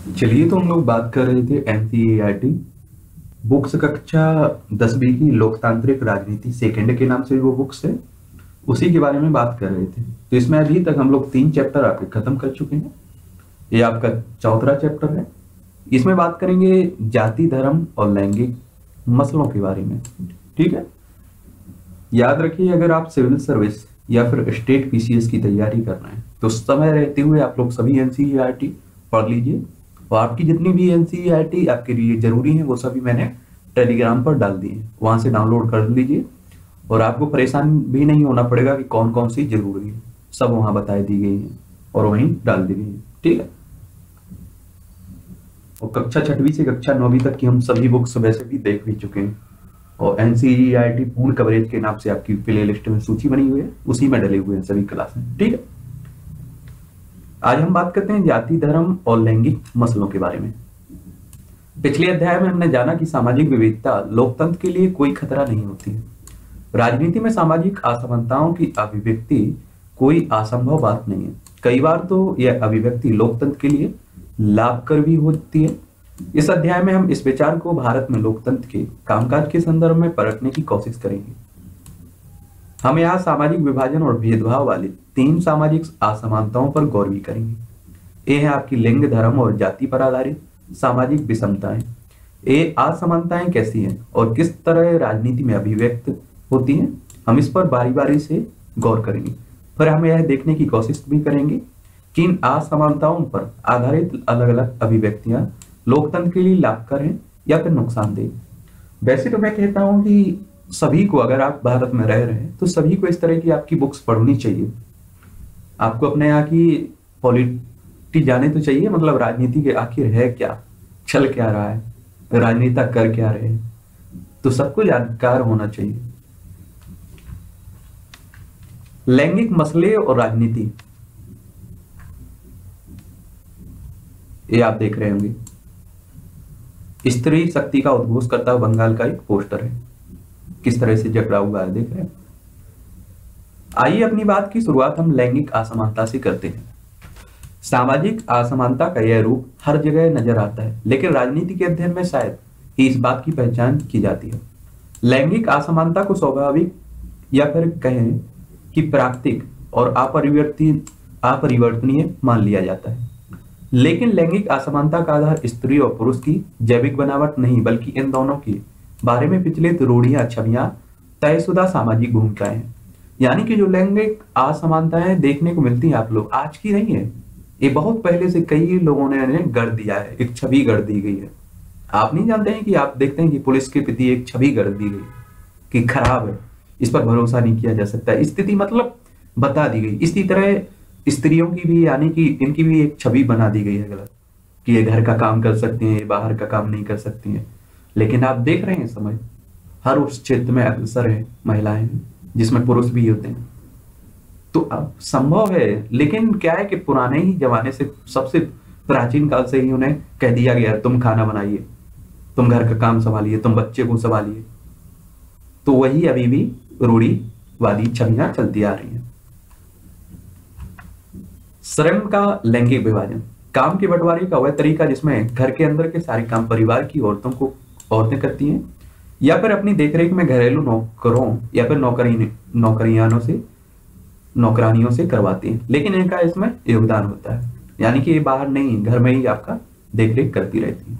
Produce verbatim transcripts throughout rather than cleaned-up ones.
चलिए, तो हम लोग बात कर रहे थे एनसीईआरटी बुक्स कक्षा दसवीं की लोकतांत्रिक राजनीति सेकंड के नाम से वो बुक्स है, उसी के बारे में बात कर रहे थे। तो इसमें अभी तक हम लोग तीन चैप्टर आपके खत्म कर चुके हैं। ये आपका चौथा चैप्टर है। इसमें बात करेंगे जाति, धर्म और लैंगिक मसलों के बारे में। ठीक है, याद रखिए, अगर आप सिविल सर्विस या फिर स्टेट पीसीएस की तैयारी कर रहे हैं तो समय रहते हुए आप लोग सभी एनसीईआरटी पढ़ लीजिए। और आपकी जितनी भी एनसीईआरटी आपके लिए जरूरी है वो सभी मैंने टेलीग्राम पर डाल दिए, वहां से डाउनलोड कर लीजिए। और आपको परेशान भी नहीं होना पड़ेगा कि कौन कौन सी जरूरी है, सब वहां बताई दी गई है और वहीं डाल दी गई है। ठीक है, और कक्षा छठवीं से कक्षा नौवीं तक की हम सभी बुक्स वैसे भी देख भी चुके हैं। और एनसीईआरटी पूर्ण कवरेज के नाम से आपकी प्ले लिस्ट में सूची बनी हुई है, उसी में डले हुए हैं सभी क्लासें। ठीक है, आज हम बात करते हैं जाति, धर्म और लैंगिक मसलों के बारे में। पिछले अध्याय में हमने जाना कि सामाजिक विविधता लोकतंत्र के लिए कोई खतरा नहीं होती है। राजनीति में सामाजिक असमानताओं की अभिव्यक्ति कोई असंभव बात नहीं है। कई बार तो यह अभिव्यक्ति लोकतंत्र के लिए लाभकर भी होती है। इस अध्याय में हम इस विचार को भारत में लोकतंत्र के कामकाज के संदर्भ में परखने की कोशिश करेंगे। हम यहाँ सामाजिक विभाजन और भेदभाव वाले तीन सामाजिक असमानताओं पर गौर भी करेंगे। ये है आपकी लिंग, धर्म और जाति पर आधारित सामाजिक विषमताएं। ये असमानताएं कैसी हैं और किस तरह राजनीति में अभिव्यक्त होती हैं, हम इस पर बारी बारी से गौर करेंगे। फिर हम यह देखने की कोशिश भी करेंगे कि इन असमानताओं पर आधारित अलग अलग अभिव्यक्तियां लोकतंत्र के लिए लाभकर हैं या फिर नुकसानदेह। वैसे तो मैं कहता हूं कि सभी को, अगर आप भारत में रह रहे हैं तो सभी को इस तरह की आपकी बुक्स पढ़नी चाहिए। आपको अपने यहाँ की पॉलिटी जाने तो चाहिए, मतलब राजनीति के आखिर है क्या, चल क्या रहा है, राजनेता कर क्या रहे हैं, तो सबको जानकार होना चाहिए। लैंगिक मसले और राजनीति, ये आप देख रहे होंगे, स्त्री शक्ति का उद्घोष करता हुआ बंगाल का एक पोस्टर है, किस तरह से जकड़ा हुआ है, देख रहे हैं। आइए अपनी बात की शुरुआत हम लैंगिक असमानता से करते हैं। सामाजिक असमानता का यह रूप हर जगह नजर आता है, लेकिन राजनीति के अध्ययन में शायद ही इस बात की पहचान की जाती है। लैंगिक असमानता को स्वाभाविक या फिर कहें कि प्राकृतिक और अपरिवर्तित अपरिवर्तनीय मान लिया जाता है। लेकिन लैंगिक असमानता का आधार स्त्री और पुरुष की जैविक बनावट नहीं, बल्कि इन दोनों के बारे में पिछले रूढ़ियां, छवियां, तयशुदा सामाजिक भूमिकाएं हैं। यानी कि जो लैंगिक असमानताएं देखने को मिलती हैं आप लोग, आज की नहीं है, ये बहुत पहले से कई लोगों ने इन्हें गढ़ दिया है, एक छवि गढ़ दी गई है। आप नहीं जानते हैं कि आप देखते हैं कि पुलिस के प्रति एक छवि गढ़ दी गई कि खराब है, इस पर भरोसा नहीं किया जा सकता, स्थिति मतलब बता दी गई। इसी तरह स्त्रियों की भी, यानी कि इनकी भी एक छवि बना दी गई है गलत, कि ये घर का काम कर सकती हैं, ये बाहर का काम नहीं कर सकती हैं। लेकिन आप देख रहे हैं समय हर उस क्षेत्र में अक्सर है महिलाएं हैं, जिसमें पुरुष भी होते हैं। तो अब संभव है, लेकिन क्या है कि पुराने ही जमाने से, सबसे प्राचीन काल से ही उन्हें कह दिया गया तुम खाना बनाइए, तुम घर का काम संभालिए, तुम बच्चे को संभालिए। तो वही अभी भी रूढ़िवादी छवियां चलती आ रही हैं। श्रम का लैंगिक विभाजन, काम के बंटवारे का वह तरीका जिसमें घर के अंदर के सारे काम परिवार की औरतों को औरतें करती हैं, या फिर अपनी देखरेख में घरेलू नौकरों या फिर नौकरी नौकरियानों से नौकरानियों से करवाती हैं। लेकिन इनका इसमें योगदान होता है, यानी कि ये बाहर नहीं, घर में ही आपका देखरेख करती रहती है।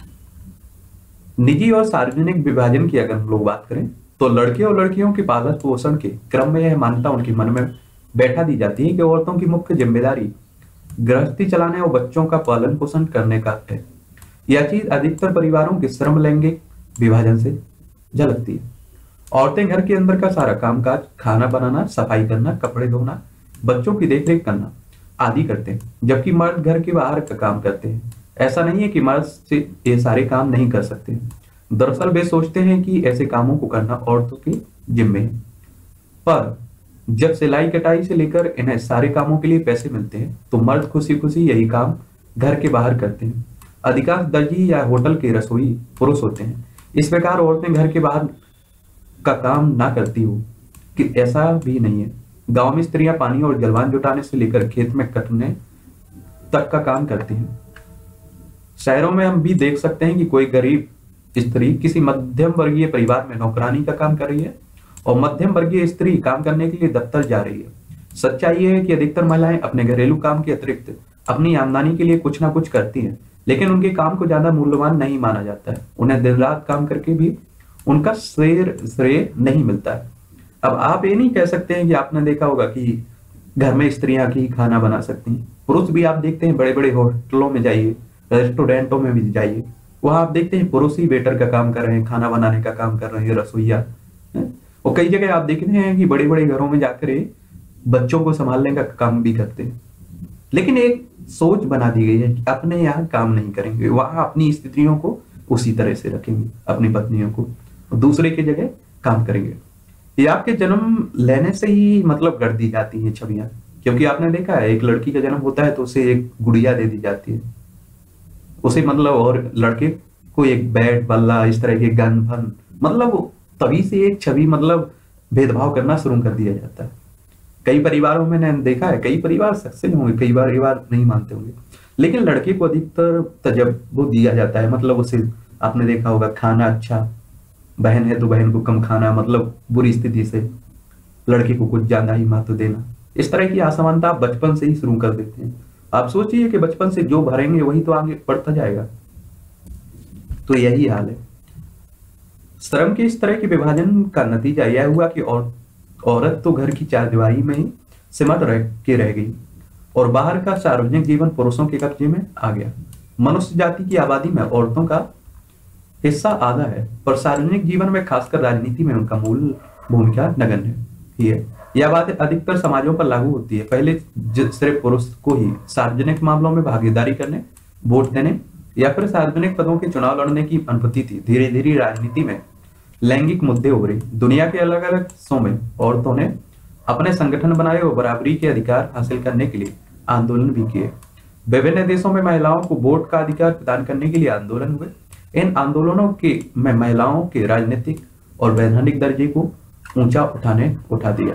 निजी और सार्वजनिक विभाजन की अगर हम लोग बात करें तो लड़के और लड़कियों के पालन पोषण के क्रम में यह मान्यता उनके मन में बैठा दी जाती है कि औरतों की मुख्य जिम्मेदारी गृहस्थी चलाने और बच्चों का पालन पोषण करने का है। यह चीज अधिकतर परिवारों के श्रम लैंगिक विभाजन से झलकती है। औरतें घर के अंदर का सारा कामकाज, खाना बनाना, सफाई करना, कपड़े धोना, बच्चों की देखरेख करना आदि करते हैं, जबकि मर्द घर के बाहर का काम करते हैं। ऐसा नहीं है कि मर्द से ये सारे काम नहीं कर सकते। दरअसल वे सोचते हैं कि ऐसे कामों को करना औरतों के जिम्मे है, पर जब सिलाई कटाई से लेकर इन्हें सारे कामों के लिए पैसे मिलते हैं तो मर्द खुशी खुशी यही काम घर के बाहर करते हैं। अधिकांश दर्जी या होटल के रसोई पुरुष होते हैं। इस प्रकार औरतें घर के बाहर का काम ना करती हो, कि ऐसा भी नहीं है। गांव में स्त्रियां पानी और जलवान जुटाने से लेकर खेत में कटने तक का काम करती हैं। शहरों में हम भी देख सकते हैं कि कोई गरीब स्त्री किसी मध्यम वर्गीय परिवार में नौकरानी का काम कर रही है और मध्यम वर्गीय स्त्री काम करने के लिए दफ्तर जा रही है। सच्चाई ये है कि अधिकतर महिलाएं अपने घरेलू काम के अतिरिक्त अपनी आमदनी के लिए कुछ ना कुछ करती हैं, लेकिन उनके काम को ज्यादा मूल्यवान नहीं माना जाता है। उन्हें दिन रात काम करके भी उनका श्रेय श्रेय नहीं मिलता है। अब आप ये नहीं कह सकते हैं कि आपने देखा होगा कि घर में स्त्रियां ही खाना बना सकती हैं। पुरुष भी आप देखते हैं, बड़े बड़े होटलों में जाइए, रेस्टोरेंटों में भी जाइए, वहां आप देखते हैं पुरुष ही वेटर का काम कर रहे हैं, खाना बनाने का काम कर रहे हैं, रसोईया। और कई जगह आप देखते हैं कि बड़े बड़े घरों में जाकर बच्चों को संभालने का काम भी करते हैं। लेकिन एक सोच बना दी गई है कि अपने यहाँ काम नहीं करेंगे, वहां अपनी स्त्रियों को उसी तरह से रखेंगे, अपनी पत्नियों को, दूसरे की जगह काम करेंगे। ये आपके जन्म लेने से ही मतलब कर दी जाती है छवियां, क्योंकि आपने देखा है एक लड़की का जन्म होता है तो उसे एक गुड़िया दे दी जाती है, उसे मतलब, और लड़के को एक बैट बल्ला इस तरह के गन फन, मतलब तभी से एक छवि मतलब भेदभाव करना शुरू कर दिया जाता है। कई परिवारों में मैंने देखा है, कई परिवार सक्सेस होंगे, कई परिवार नहीं मानते होंगे, लेकिन लड़के को अधिकतर तजर्बा दिया जाता है। मतलब उसे आपने देखा होगा खाना अच्छा, बहन है तो बहन को कम खाना, मतलब बुरी स्थिति से लड़के को कुछ ज्यादा ही महत्व देना। इस तरह की असमानता आप बचपन से ही शुरू कर देते हैं। आप सोचिए कि बचपन से जो भरेंगे वही तो आगे बढ़ता जाएगा। तो यही हाल है। श्रम के इस तरह के विभाजन का नतीजा यह हुआ कि और, औरत तो घर की चारदीवारी में ही सिमट रह के रह गई और बाहर का सार्वजनिक जीवन पुरुषों के कब्जे में आ गया। मनुष्य जाति की आबादी में औरतों का हिस्सा आधा है, पर सार्वजनिक जीवन में खासकर राजनीति में उनका मूल भूमिका नगण्य ही है। यह बात अधिकतर समाजों पर लागू होती है। पहले सिर्फ पुरुष को ही सार्वजनिक मामलों में भागीदारी करने, वोट देने या फिर सार्वजनिक पदों के चुनाव लड़ने की अनुमति थी। धीरे धीरे राजनीति में लैंगिक मुद्दे उभरे। दुनिया के अलग अलग हिस्सों में औरतों ने अपने संगठन बनाए और बराबरी के अधिकार हासिल करने के लिए आंदोलन भी किए। विभिन्न देशों में महिलाओं को वोट का अधिकार प्रदान करने के लिए आंदोलन हुए। इन आंदोलनों के में महिलाओं के राजनीतिक और वैधानिक दर्जे को ऊंचा उठाने उठा दिया।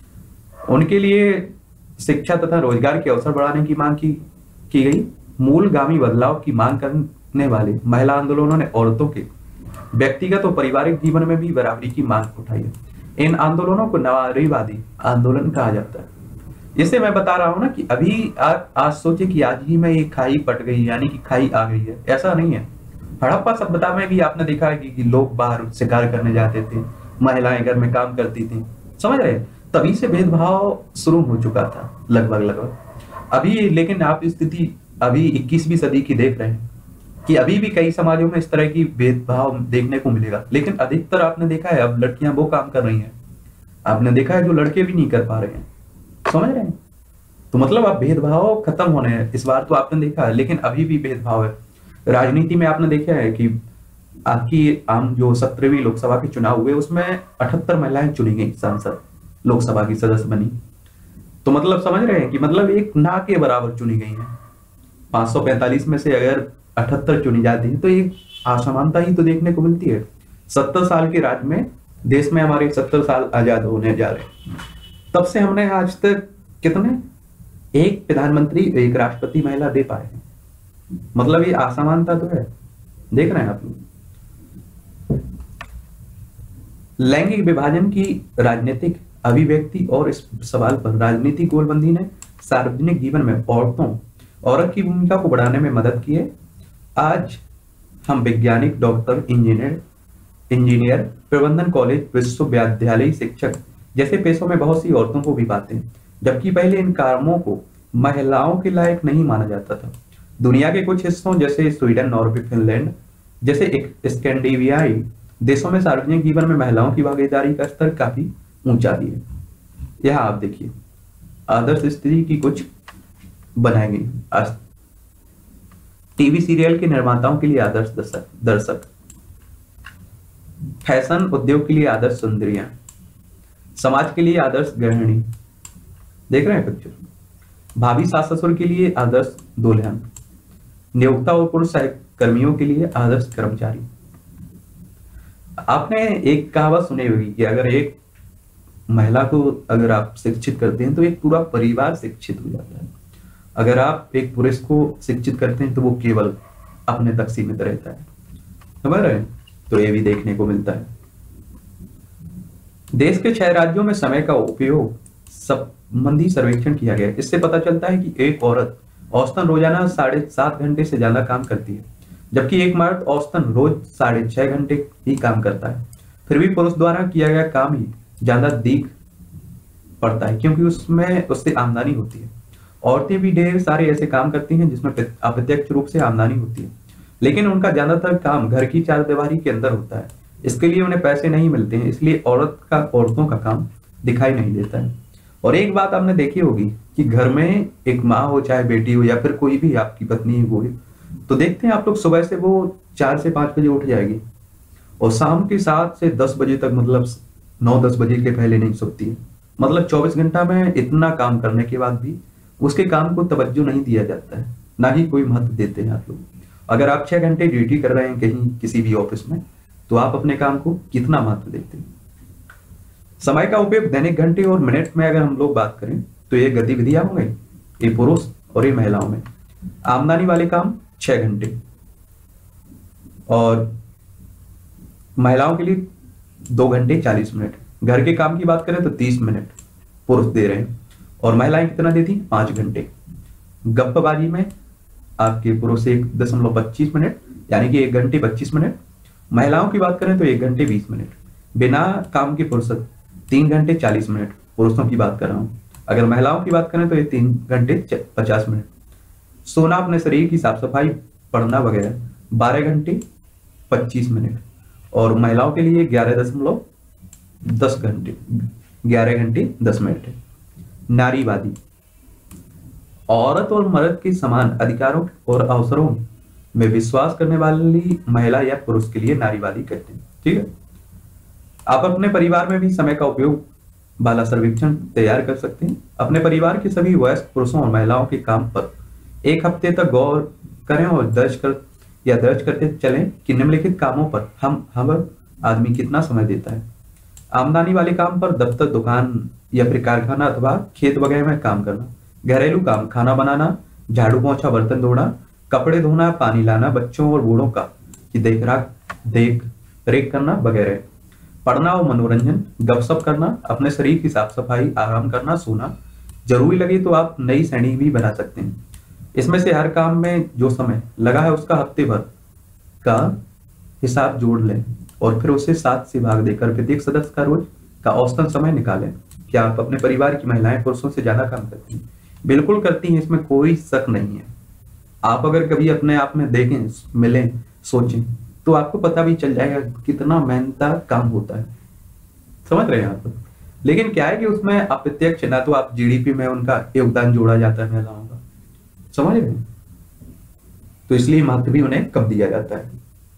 उनके लिए शिक्षा तथा रोजगार के अवसर बढ़ाने की मांग की, की गई। मूलगामी बदलाव की मांग करने वाले महिला आंदोलनों ने औरतों के व्यक्तिगत और पारिवारिक जीवन में भी बराबरी की मांग उठाई है। इन आंदोलनों को नारीवादी आंदोलन कहा जाता है। जिससे मैं बता रहा हूं ना कि अभी आ, आज सोचे कि आज ही में ये खाई पट गई, यानी कि खाई आ गई है, ऐसा नहीं है। हड़प्पा सभ्यता में भी आपने देखा है कि, कि लोग बाहर शिकार करने जाते थे, महिलाएं घर में काम करती थी, समझ रहे हैं? तभी से भेदभाव शुरू हो चुका था लगभग लगभग। अभी लेकिन आप स्थिति अभी इक्कीसवीं सदी की देख रहे हैं कि अभी भी कई समाजों में इस तरह की भेदभाव देखने को मिलेगा। लेकिन अधिकतर आपने देखा है अब लड़कियां वो काम कर रही हैं, आपने देखा है जो लड़के भी नहीं कर पा रहे हैं, समझ रहे हैं? तो मतलब अब भेदभाव खत्म होने हैं इस बार, तो आपने देखा है, लेकिन अभी भी भेदभाव है। राजनीति में आपने देखा है कि आपकी आम जो सत्रहवीं लोकसभा के चुनाव हुए उसमें अठहत्तर महिलाएं चुनी गई सांसद, लोकसभा की सदस्य बनी। तो मतलब समझ रहे हैं कि मतलब एक ना के बराबर चुनी गई है। पांच सौ पैंतालीस में से अगर अठहत्तर चुनी जाती है तो एक असमानता ही तो देखने को मिलती है। सत्तर साल के राज में देश में हमारे सत्तर साल आजाद होने जा रहे हैं, तब से हमने आज तक कितने एक प्रधानमंत्री एक राष्ट्रपति महिला दे पाए हैं। मतलब ये असमानता तो है, देख रहे हैं आप लोग। लैंगिक विभाजन की राजनीतिक अभिव्यक्ति और इस सवाल पर राजनीतिक गोलबंदी ने सार्वजनिक जीवन में औरतों औरत की भूमिका को बढ़ाने में मदद की है। आज हम वैज्ञानिक, डॉक्टर, इंजीनियर इंजीनियर प्रबंधन कॉलेज, विश्वविद्यालय शिक्षक जैसे पेशों में बहुत सी औरतों को भी पाते हैं, जबकि पहले इन कामों को महिलाओं के लायक नहीं माना जाता था। दुनिया के कुछ हिस्सों जैसे स्वीडन, नॉर्वे, फिनलैंड जैसे एक स्कैंडिनेवियाई देशों में सार्वजनिक जीवन में महिलाओं की भागीदारी का स्तर काफी ऊंचा भी है। यहाँ आप देखिए आदर्श स्त्री की कुछ बनाई गई। टीवी सीरियल के निर्माताओं के लिए आदर्श दर्शक दर्शक फैशन उद्योग के लिए आदर्श सुंदरियां, समाज के लिए आदर्श गृहिणी, देख रहे हैं पिक्चर, भाभी सास ससुर के लिए आदर्श दुल्हन, नियोक्ता और पुरुष कर्मियों के लिए आदर्श कर्मचारी। आपने एक कहावत सुनी होगी कि अगर एक महिला को अगर आप शिक्षित करते हैं तो एक पूरा परिवार शिक्षित हो जाता है। अगर आप एक पुरुष को शिक्षित करते हैं तो वो केवल अपने तक सीमित रहता है। समझ रहे हैं? तो ये भी देखने को मिलता है। देश के छह राज्यों में समय का उपयोग संबंधी सर्वेक्षण किया गया है। इससे पता चलता है कि एक औरत औसतन रोजाना साढ़े सात घंटे से ज्यादा काम करती है, जबकि एक मर्द औसतन रोज साढ़े छह घंटे ही काम करता है। फिर भी पुरुष द्वारा किया गया काम ही ज्यादा दिख पड़ता है, क्योंकि उसमें उससे आमदनी होती है। औरतें भी ढेर सारे ऐसे काम करती हैं जिसमें अप्रत्यक्ष रूप से आमदनी होती है, लेकिन उनका ज्यादातर काम घर की चारदीवारी के अंदर होता है। इसके लिए उन्हें पैसे नहीं मिलते हैं, इसलिए औरत का औरतों का काम दिखाई नहीं देता है। और एक बात आपने देखी होगी कि घर में एक माँ हो, चाहे बेटी हो, या फिर कोई भी आपकी पत्नी हो, तो देखते हैं आप लोग सुबह से वो चार से पांच बजे उठ जाएगी और शाम के सात से दस बजे तक, मतलब नौ दस बजे के पहले नहीं सोती है। मतलब चौबीस घंटा में इतना काम करने के बाद भी उसके काम को तवज्जो नहीं दिया जाता है, ना ही कोई महत्व देते हैं आप लोग। अगर आप छह घंटे ड्यूटी कर रहे हैं कहीं किसी भी ऑफिस में, तो आप अपने काम को कितना महत्व देते हैं? समय का उपयोग दैनिक घंटे और मिनट में अगर हम लोग बात करें तो ये गतिविधियां हो गई, ये पुरुष और ये महिलाओं में। आमदनी वाले काम छह घंटे और महिलाओं के लिए दो घंटे चालीस मिनट। घर के काम की बात करें तो तीस मिनट पुरुष दे रहे हैं और महिलाएं कितना देती? पांच घंटे। गप्पबाजी में आपके पुरुष एक दशमलव पच्चीस मिनट, यानी कि एक घंटे पच्चीस मिनट। महिलाओं की बात करें तो एक घंटे बीस मिनट। बिना काम की फुर्सत तीन घंटे चालीस मिनट पुरुषों की बात कर रहा हूं। अगर महिलाओं की बात करें तो ये तीन घंटे पचास मिनट। सोना, अपने शरीर की साफ सफाई, पढ़ना वगैरह बारह घंटे पच्चीस मिनट और महिलाओं के लिए ग्यारह दशमलव दस घंटे ग्यारह घंटे दस मिनट है। नारीवादी, औरत और मर्द के समान अधिकारों और अवसरों में विश्वास करने वाली महिला या पुरुष के लिए नारीवादी कहते हैं। ठीक है, आप अपने परिवार में भी समय का उपयोग वाला सर्वेक्षण तैयार कर सकते हैं। अपने परिवार के सभी वयस्क पुरुषों और महिलाओं के काम पर एक हफ्ते तक गौर करें और दर्ज कर या दर्ज करते चलें कि निम्नलिखित कामों पर हम हर आदमी कितना समय देता है। आमदनी वाले काम पर दफ्तर, दुकान या फिर कारखाना अथवा खेत वगैरह में काम करना। घरेलू काम, खाना बनाना, झाड़ू पोंछा, बर्तन धोना, कपड़े धोना, पानी लाना, बच्चों और बूढ़ों का की देख देख रेख करना वगैरह। पढ़ना और मनोरंजन, गपशप करना, अपने शरीर की साफ सफाई, आराम करना, सोना। जरूरी लगे तो आप नई श्रेणी भी बना सकते हैं। इसमें से हर काम में जो समय लगा है उसका हफ्ते भर का हिसाब जोड़ लें और फिर उसे सात से भाग देकर प्रत्येक सदस्य का रोज का औसतन समय निकालें। क्या आप अपने परिवार की महिलाएं पुरुषों से ज्यादा काम करती हैं? बिल्कुल करती हैं, इसमें कोई शक नहीं है। आप अगर कभी अपने आप में देखें, मिलें, सोचें, तो आपको पता भी चल जाएगा कितना मेहनत काम होता है। समझ रहे हैं आप? लेकिन क्या है कि उसमें अप्रत्यक्ष ना तो आप जीडीपी में उनका योगदान जोड़ा जाता है महिलाओं का, समझ रहे हैं? तो इसलिए महत्व भी उन्हें कब दिया जाता है।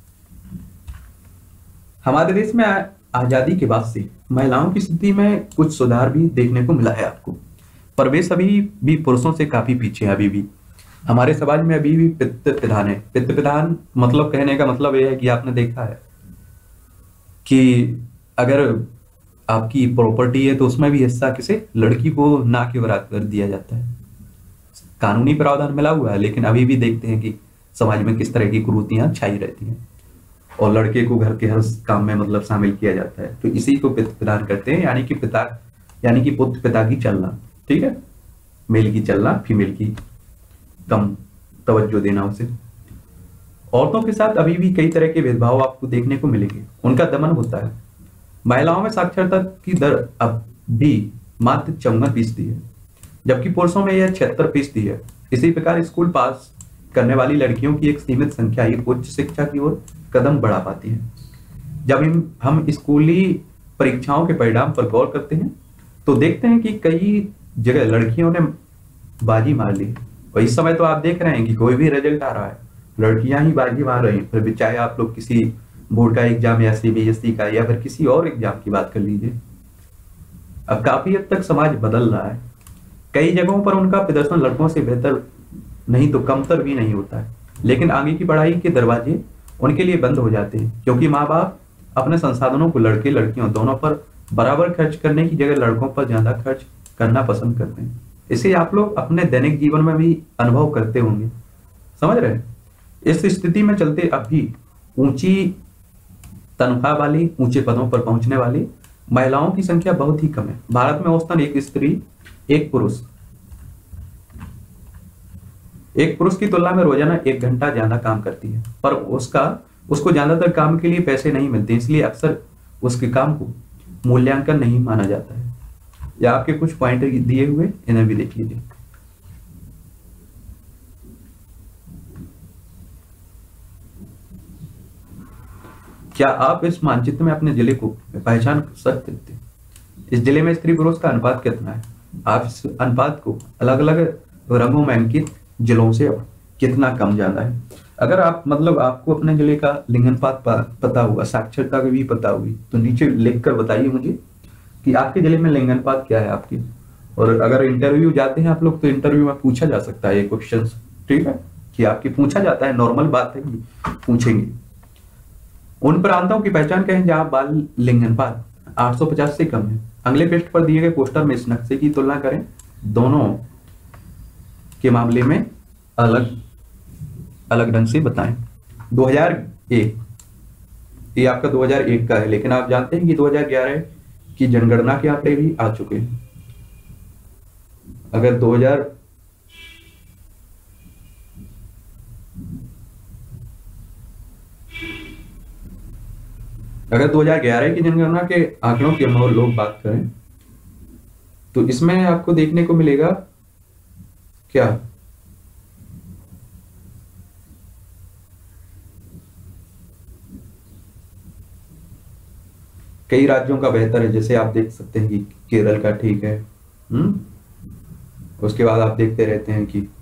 हमारे देश में आजादी के बाद से महिलाओं की स्थिति में कुछ सुधार भी देखने को मिला है आपको, पर वे सभी भी पुरुषों से काफी पीछे हैं। अभी भी हमारे समाज में अभी भी पितृ प्रधान है। पितृ प्रधान मतलब कहने का मतलब यह है कि आपने देखा है कि अगर आपकी प्रॉपर्टी है तो उसमें भी हिस्सा किसे, लड़की को ना के बराबर कर दिया जाता है। कानूनी प्रावधान मिला हुआ है, लेकिन अभी भी देखते हैं कि समाज में किस तरह की कुरीतियां छाई रहती हैं और लड़के को घर के हर काम में मतलब शामिल किया जाता है। तो इसी को पितृ प्रधान करते हैं, यानी कि पिता यानी कि पुत्र पिता की चलना। ठीक है, मेल की चलना, फीमेल की कम तवज्जो देना उसे। औरतों के साथ अभी भी कई तरह के भेदभाव आपको देखने को मिलेंगे, उनका दमन होता है। महिलाओं में साक्षरता की दर अब भी मात्र चौवन फीसदी है, जबकि पुरुषों में यह छिहत्तर फीसदी है। इसी प्रकार स्कूल पास करने वाली लड़कियों की एक सीमित संख्या ही उच्च शिक्षा की ओर कदम बढ़ा पाती है। जब हम हम स्कूली परीक्षाओं के परिणाम पर गौर करते हैं तो देखते हैं कि कई जगह लड़कियों ने बाजी मार ली, और इस समय तो आप देख रहे हैं कि कोई भी रिजल्ट आ रहा है लड़कियां ही बाजी मार रही हैं। फिर भी चाहे आप लोग किसी बोर्ड का एग्जाम या सीबीएसई का या फिर किसी और एग्जाम की बात कर लीजिए, अब काफी हद तक समाज बदल रहा है। कई जगहों पर उनका प्रदर्शन लड़कों से बेहतर नहीं तो कमतर भी नहीं होता है, लेकिन आगे की पढ़ाई के दरवाजे उनके लिए बंद हो जाते हैं, क्योंकि माँ बाप अपने संसाधनों को लड़के लड़कियों दोनों पर बराबर खर्च करने की जगह लड़कों पर ज्यादा खर्च करना पसंद करते हैं। इसे आप लोग अपने दैनिक जीवन में भी अनुभव करते होंगे, समझ रहे हैं? इस स्थिति में चलते अभी ऊंची तनख्वाह वाली, ऊंचे पदों पर पहुंचने वाली महिलाओं की संख्या बहुत ही कम है। भारत में औसतन एक स्त्री एक पुरुष एक पुरुष की तुलना में रोजाना एक घंटा ज्यादा काम करती है, पर उसका उसको ज्यादातर काम के लिए पैसे नहीं मिलते, इसलिए अक्सर उसके काम को मूल्यांकन नहीं माना जाता है। या आपके कुछ पॉइंट दिए हुए, इन्हें भी देख लीजिए। क्या आप इस मानचित्र में अपने जिले को पहचान सकते थे? इस जिले में स्त्री पुरुष का अनुपात कितना है? आप इस अनुपात को अलग अलग रंगों में अंकित जिलों से कितना कम ज्यादा है। अगर आप मतलब आपको अपने जिले का लिंग अनुपात पता होगा, साक्षरता की भी पता होगी, तो नीचे लिख कर बताइए मुझे कि आपके जिले में लिंग अनुपात क्या है आपकी। और अगर इंटरव्यू जाते हैं आप लोग, तो इंटरव्यू में पूछा जा सकता है ये क्वेश्चन, ठीक है, कि आपकी पूछा जाता है, नॉर्मल बात है कि पूछेंगे। उन प्रांतों की पहचान करें जहां बाल लिंग अनुपात आठ सौ पचास से कम है। अगले पृष्ठ पर दिए गए पोस्टर में इस नक्शे की तुलना करें, दोनों के मामले में अलग अलग ढंग से बताएं। दो हज़ार एक, ये आपका दो हज़ार एक का है, लेकिन आप जानते हैं कि दो हज़ार ग्यारह की जनगणना के आंकड़े भी आ चुके हैं। अगर दो हज़ार अगर दो हज़ार ग्यारह की जनगणना के आंकड़ों की हम लोग बात करें, तो इसमें आपको देखने को मिलेगा क्या, कई राज्यों का बेहतर है। जैसे आप देख सकते हैं कि केरल का ठीक है, हम्म उसके बाद आप देखते रहते हैं कि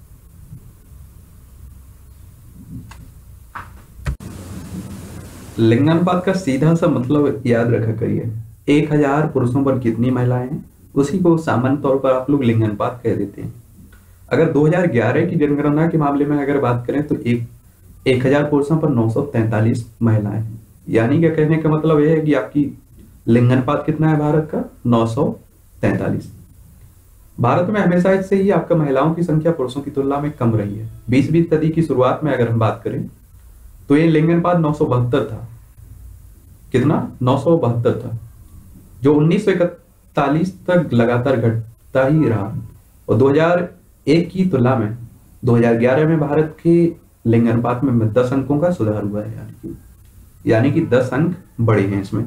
लिंगानुपात का सीधा सा मतलब याद रखा करिए, एक हजार पुरुषों पर कितनी महिलाएं हैं, उसी को सामान्य तौर पर आप लोग लिंगानुपात कह देते हैं। अगर दो हज़ार ग्यारह की जनगणना के मामले में अगर बात करें तो एक एक हजार पुरुषों पर नौ सौ तैंतालीस महिलाएं हैं। यानी क्या कहने का मतलब यह है कि आपकी लिंगानुपात कितना है भारत का, नौ सौ तैंतालीस। भारत में हमेशा से ही आपका महिलाओं की संख्या पुरुषों की तुलना में कम रही है। बीसवीं सदी की शुरुआत में अगर हम बात करें तो ये लिंगानुपात नौ सौ बहत्तर था। कितना? नौ सौ बहत्तर था, जो उन्नीस सौ इकतालीस तक लगातार घटता ही रहा। और दो हज़ार एक की तुलना में दो हज़ार ग्यारह में भारत के लिंग अनुपात में दस अंकों का सुधार हुआ है, यानी कि यानी कि दस अंक बढ़े हैं इसमें।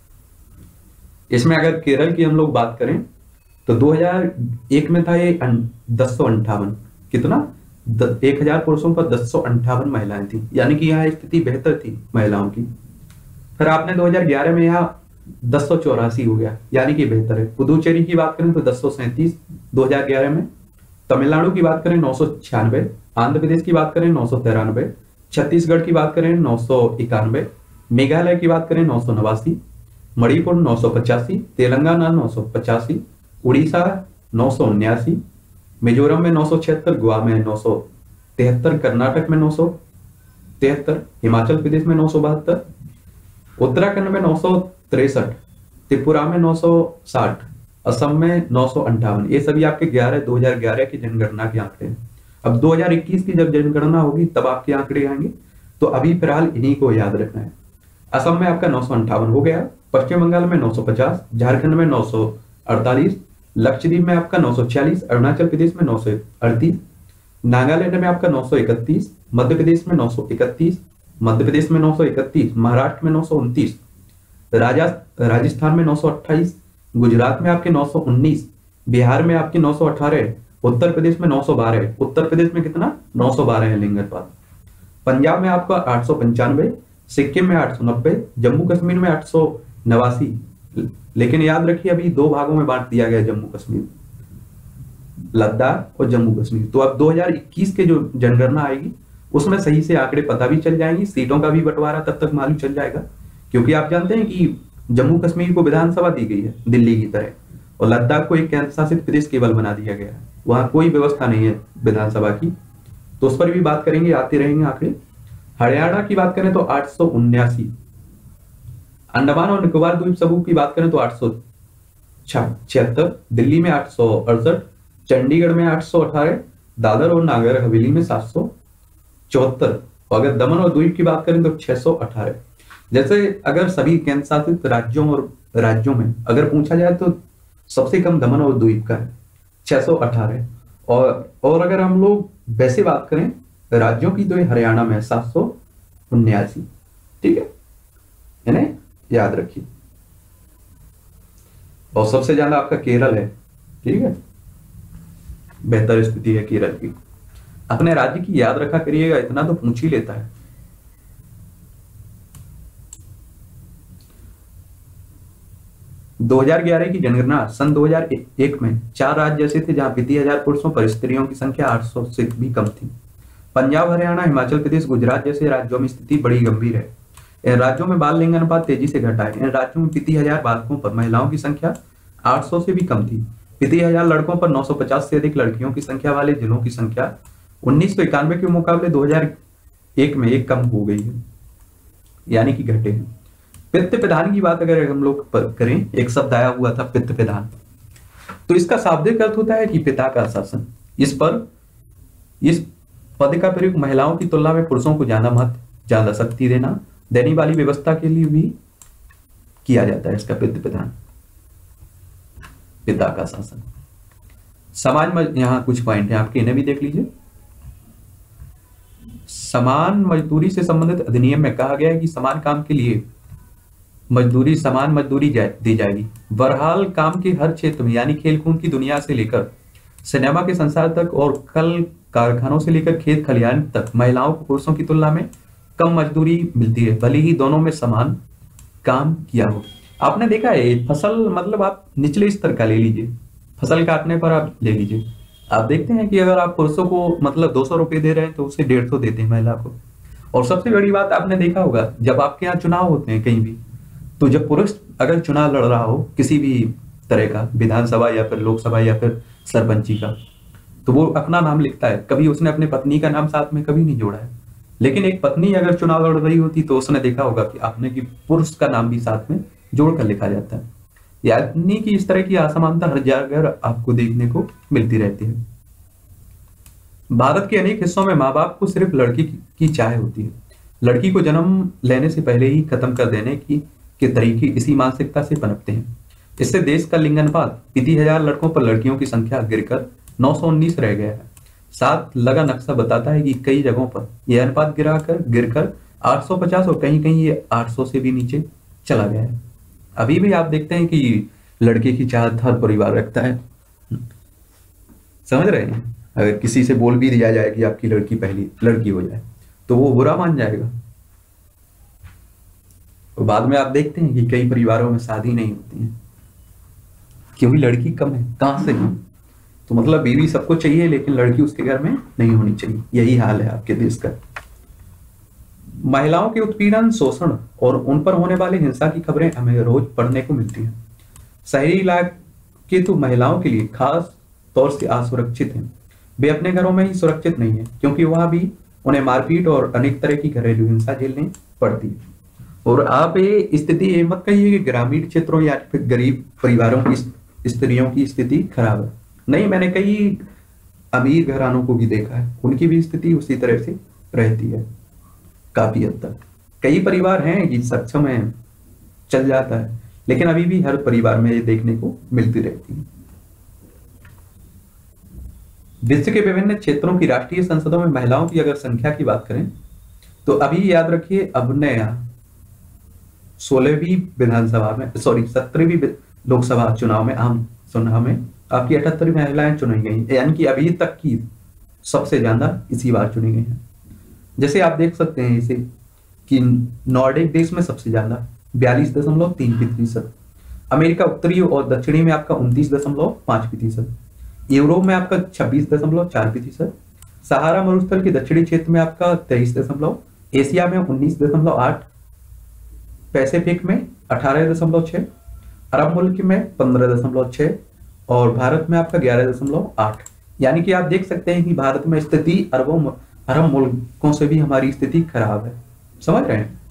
इसमें अगर केरल की हम लोग बात करें तो दो हज़ार एक में था ये दस सौ अंठावन, कितना? एक हजार पुरुषों पर दस सौ अंठावन महिलाएं थी, यानी कि यहाँ स्थिति बेहतर थी महिलाओं की। फिर आपने दो हज़ार ग्यारह में यहाँ दस सौ चौरासी हो गया, यानी कि बेहतर है। पुदुचेरी की बात करें तो दस सौ सैंतीस दो हज़ार ग्यारह में, तमिलनाडु की बात करें नौ सौ छियानवे, आंध्र प्रदेश की बात करें नौ सौ तिरानवे, छत्तीसगढ़ की बात करें नौ सौ इक्यानवे, मेघालय की बात करें नौ सौ नवासी, मणिपुर नौ सौ पचासी, तेलंगाना नौ सौ पचासी, उड़ीसा नौ सौ उन्यासी, मिजोरम में नौ सौ छिहत्तर, गोवा में नौ सौ तिहत्तर, कर्नाटक में नौ सौ तिहत्तर, हिमाचल प्रदेश में नौ सौ बहत्तर, उत्तराखंड में नौ सौ तिरसठ, त्रिपुरा में नौ सौ साठ, असम में नौ सौ अंठावन। ये सभी आपके ग्यारह दो हज़ार ग्यारह की जनगणना के आंकड़े हैं। अब दो हज़ार इक्कीस की जब जनगणना होगी तब आपके आंकड़े आएंगे, तो अभी फिलहाल इन्हीं को याद रखना है। असम में आपका नौ सौ अंठावन हो गया, पश्चिम बंगाल में नौ सौ पचास, झारखंड में नौ सौ अड़तालीस, लक्षद्वीप में आपका नौ सौ छियालीस, अरुणाचल प्रदेश में नौ सौ अड़तीस, नागालैंड में आपका नौ सौ इकतीस, मध्य प्रदेश में नौ सौ इकतीस, मध्य प्रदेश में नौ सौ इकतीस, महाराष्ट्र में नौ सौ उनतीस, राजस्थान में नौ सौ अट्ठाईस, गुजरात में आपके नौ सौ उन्नीस, बिहार में आपके नौ सौ अठारह, उत्तर प्रदेश में नौ सौ बारह, उत्तर प्रदेश में कितना? नौ सौ बारह है लिंग अनुपात। पंजाब में आपका आठ सौ पंचानवे, सिक्किम में आठ सौ नब्बे, जम्मू कश्मीर में आठ सौ नवासी। लेकिन याद रखिए अभी दो भागों में बांट दिया गया जम्मू कश्मीर, लद्दाख और जम्मू कश्मीर। तो अब दो हज़ार इक्कीस के जो जनगणना आएगी उसमें सही से आंकड़े पता भी चल जाएंगे, सीटों का भी बंटवारा तब तक मालूम चल जाएगा, क्योंकि आप जानते हैं कि जम्मू कश्मीर को विधानसभा दी गई है दिल्ली की तरह, और लद्दाख को एक केंद्र शासित प्रदेश केवल बना दिया गया है, वहां कोई व्यवस्था नहीं है विधानसभा की। तो उस पर भी बात करेंगे, आते रहेंगे आंकड़े। हरियाणा की बात करें तो आठ सौ उन्यासी, अंडमान और निकोबार द्वीप समूह की बात करें तो आठ सौ छिहत्तर, दिल्ली में आठ सौ अड़सठ, चंडीगढ़ में आठ सौ अठारह, दादर और नागर हवेली में सात सौ चौहत्तर, और अगर दमन और द्वीप की बात करें तो छह सौ अठारह। जैसे अगर सभी केंद्र शासित राज्यों और राज्यों में अगर पूछा जाए तो सबसे कम दमन और द्वीप का है छह सौ अठारह। और और अगर हम लोग वैसे बात करें राज्यों की तो ये हरियाणा में सात सौ उन्यासी। ठीक है, इन्हें याद रखिए। और सबसे ज्यादा आपका केरल है। ठीक है, बेहतर स्थिति है केरल की। अपने राज्य की याद रखा करिएगा, इतना तो पूछ ही लेता है। दो हज़ार ग्यारह की जनगणना सन दो हज़ार एक में चार राज्य ऐसे थे जहां प्रति हजार पुरुषों पर स्त्रियों की संख्या आठ सौ से भी कम थी। पंजाब, हरियाणा, हिमाचल प्रदेश, गुजरात जैसे राज्यों में स्थिति बड़ी गंभीर है। इन राज्यों में बाल लिंग अनुपात तेजी से घटा है। इन राज्यों में प्रति हजार बालकों पर महिलाओं की संख्या आठ सौ से भी कम थी। प्रति हजार लड़कों पर नौ सौ पचास से अधिक लड़कियों की संख्या वाले जिलों की संख्या उन्नीस सौ इक्यानवे के मुकाबले दो हज़ार एक में एक कम हो गई है, यानी कि घटे हैं। पितृ प्रधान की बात अगर हम लोग करें, एक शब्द आया हुआ था पितृ प्रधान, तो इसका शाब्दिक अर्थ होता है कि पिता का शासन। इस पर इस पद का प्रयोग महिलाओं की तुलना में पुरुषों को ज्यादा महत्व, ज्यादा शक्ति देना, देने वाली व्यवस्था के लिए भी किया जाता है। इसका पितृ प्रधान, पिता का शासन। समाज में यहां कुछ पॉइंट है आपके, इन्हें भी देख लीजिए। समान मजदूरी से संबंधित अधिनियम में कहा गया है कि समान काम के लिए मजदूरी समान मजदूरी दी जाएगी। बहरहाल काम के हर क्षेत्र में, यानी खेल कूद की दुनिया से लेकर सिनेमा के संसार तक और कल कारखानों से लेकर खेत खलिहान तक महिलाओं को पुरुषों की तुलना में कम मजदूरी मिलती है, भले ही दोनों में समान काम किया हो। आपने देखा है फसल, मतलब आप निचले स्तर का ले लीजिए, फसल काटने पर आप ले लीजिए, आप देखते हैं कि अगर आप पुरुषों को मतलब दो सौ रुपए दे रहे हैं तो उसे डेढ़ सौ देते हैं महिला को। और सबसे बड़ी बात आपने देखा होगा, जब आपके यहाँ चुनाव होते हैं कहीं भी, तो जब पुरुष अगर चुनाव लड़ रहा हो किसी भी तरह का, विधानसभा या फिर लोकसभा या फिर सरपंची का, तो वो अपना नाम लिखता है, कभी उसने अपने पत्नी का नाम साथ में कभी नहीं जोड़ा है। लेकिन एक पत्नी अगर चुनाव लड़ रही होती तो उसने देखा होगा कि आपने कि पुरुष का नाम भी साथ में जोड़कर लिखा जाता है। यानी कि इस तरह की असमानता हर जगह आपको देखने को मिलती रहती है। भारत के अनेक हिस्सों में माँ बाप को सिर्फ लड़की की चाह होती है, लड़की को जन्म लेने से पहले ही खत्म कर देने की के तरीके इसी मानसिकता से पनपते हैं। इससे देश का लिंग अनुपात प्रति हजार लड़कों पर लड़कियों की संख्या गिरकर नौ सौ उन्नीस रह गया है। साथ लगा नक्शा बताता है कि कई जगहों पर यह अनुपात गिराकर गिरकर आठ सौ पचास और कहीं कहीं ये आठ सौ से भी नीचे चला गया है। अभी भी आप देखते हैं कि लड़के की चाहत हर परिवार रखता है। समझ रहे हैं, अगर किसी से बोल भी दिया जाए कि आपकी लड़की पहली लड़की हो जाए तो वो बुरा मान जाएगा। तो बाद में आप देखते हैं कि कई परिवारों में शादी नहीं होती है क्योंकि लड़की कम है। कहां से कम? तो मतलब बीवी सबको चाहिए लेकिन लड़की उसके घर में नहीं होनी चाहिए। यही हाल है आपके देश का। महिलाओं के उत्पीड़न, शोषण और उन पर होने वाले हिंसा की खबरें हमें रोज पढ़ने को मिलती हैं। शहरी इलाके तो महिलाओं के लिए खास तौर से असुरक्षित हैं। वे अपने घरों में ही सुरक्षित नहीं है क्योंकि वहां भी उन्हें मारपीट और अनेक तरह की घरेलू हिंसा झेलनी पड़ती है। और आप ये स्थिति ये मत कहिए कि ग्रामीण क्षेत्रों या फिर गरीब परिवारों की स्त्रियों की स्थिति खराब है। नहीं, मैंने कई अमीर घरानों को भी देखा है, उनकी भी स्थिति उसी तरह से रहती है काफी हद तक। कई परिवार हैं कि सक्षम है, चल जाता है, लेकिन अभी भी हर परिवार में ये देखने को मिलती रहती है। विश्व के विभिन्न क्षेत्रों की राष्ट्रीय संसदों में महिलाओं की अगर संख्या की बात करें तो अभी याद रखिए, अब नया सोलहवीं विधानसभा में सॉरी सत्रहवीं लोकसभा चुनाव में आम चुनाव में आपकी अठहत्तर महिलाएं चुनी गई, यानी कि अभी तक की सबसे ज्यादा इसी बार चुनी गई हैं। जैसे आप देख सकते हैं इसे कि नॉर्डिक देश में सबसे ज्यादा बयालीस दशमलव तीन प्रतिशत, अमेरिका उत्तरी और दक्षिणी में आपका उनतीस दशमलव पांच प्रतिशत, यूरोप में आपका छब्बीस दशमलव चार प्रतिशत, सहारा मरुस्थल के दक्षिणी क्षेत्र में आपका तेईस दशमलव, एशिया में उन्नीस दशमलव आठ, पैसिफिक में अठारह दशमलव छह, अरब मुल्क में पंद्रह दशमलव छह और भारत में आपका ग्यारह दशमलव आठ। यानी कि आप देख सकते हैं कि भारत में स्थिति अरबों अरब मुल्कों से भी हमारी स्थिति खराब है। समझ रहे हैं।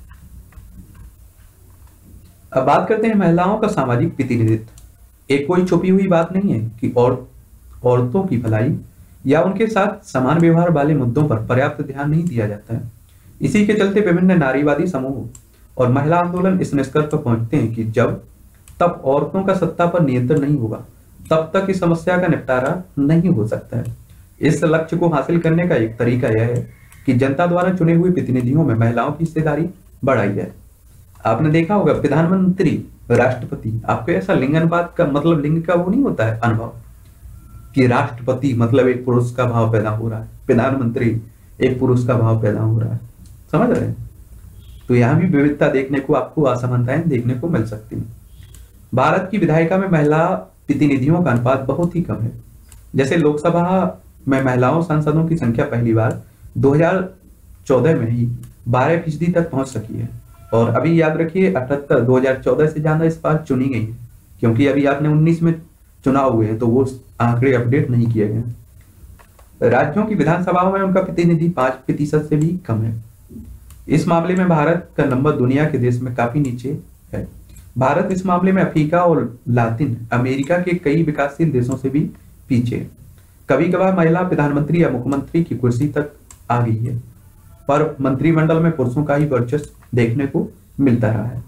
अब बात करते हैं महिलाओं का सामाजिक प्रतिनिधित्व। एक कोई छुपी हुई बात नहीं है कि और औरतों की भलाई या उनके साथ समान व्यवहार वाले मुद्दों पर पर्याप्त ध्यान नहीं दिया जाता है। इसी के चलते विभिन्न नारीवादी समूह और महिला आंदोलन इस निष्कर्ष पर पहुंचते हैं कि जब तक औरतों का सत्ता पर नियंत्रण नहीं होगा तब तक इस समस्या का निपटारा नहीं हो सकता है। इस लक्ष्य को हासिल करने का एक तरीका यह है कि जनता द्वारा चुने हुए प्रतिनिधियों में महिलाओं की हिस्सेदारी बढ़ाई जाए। आपने देखा होगा प्रधानमंत्री, राष्ट्रपति, आपको ऐसा लिंग अनुपात का मतलब लिंग का वो नहीं होता है अनुभव कि राष्ट्रपति मतलब एक पुरुष का भाव पैदा हो रहा है, प्रधानमंत्री एक पुरुष का भाव पैदा हो रहा है, समझ रहे हैं? तो यहाँ भी विविधता देखने को आपको असमानताएं देखने को मिल सकती हैं। भारत की विधायिका में महिला प्रतिनिधियों का अनुपात बहुत ही कम है। जैसे लोकसभा में महिलाओं सांसदों की संख्या पहली बार दो हज़ार चौदह में ही बारह फीसदी तक पहुंच सकी है और अभी याद रखिए अठहत्तर दो हजार चौदह से ज्यादा इस बार चुनी गई है, क्योंकि अभी आपने उन्नीस में चुनाव हुए हैं तो वो आंकड़े अपडेट नहीं किए गए। राज्यों की विधानसभाओं में उनका प्रतिनिधि पांच प्रतिशत से भी कम है। इस मामले में भारत का नंबर दुनिया के देश में काफी नीचे है। भारत इस मामले में अफ्रीका और लातिन अमेरिका के कई विकासशील देशों से भी पीछे है। कभी कभार महिला प्रधानमंत्री या मुख्यमंत्री की कुर्सी तक आ गई है, पर मंत्रिमंडल में पुरुषों का ही वर्चस्व देखने को मिलता रहा है।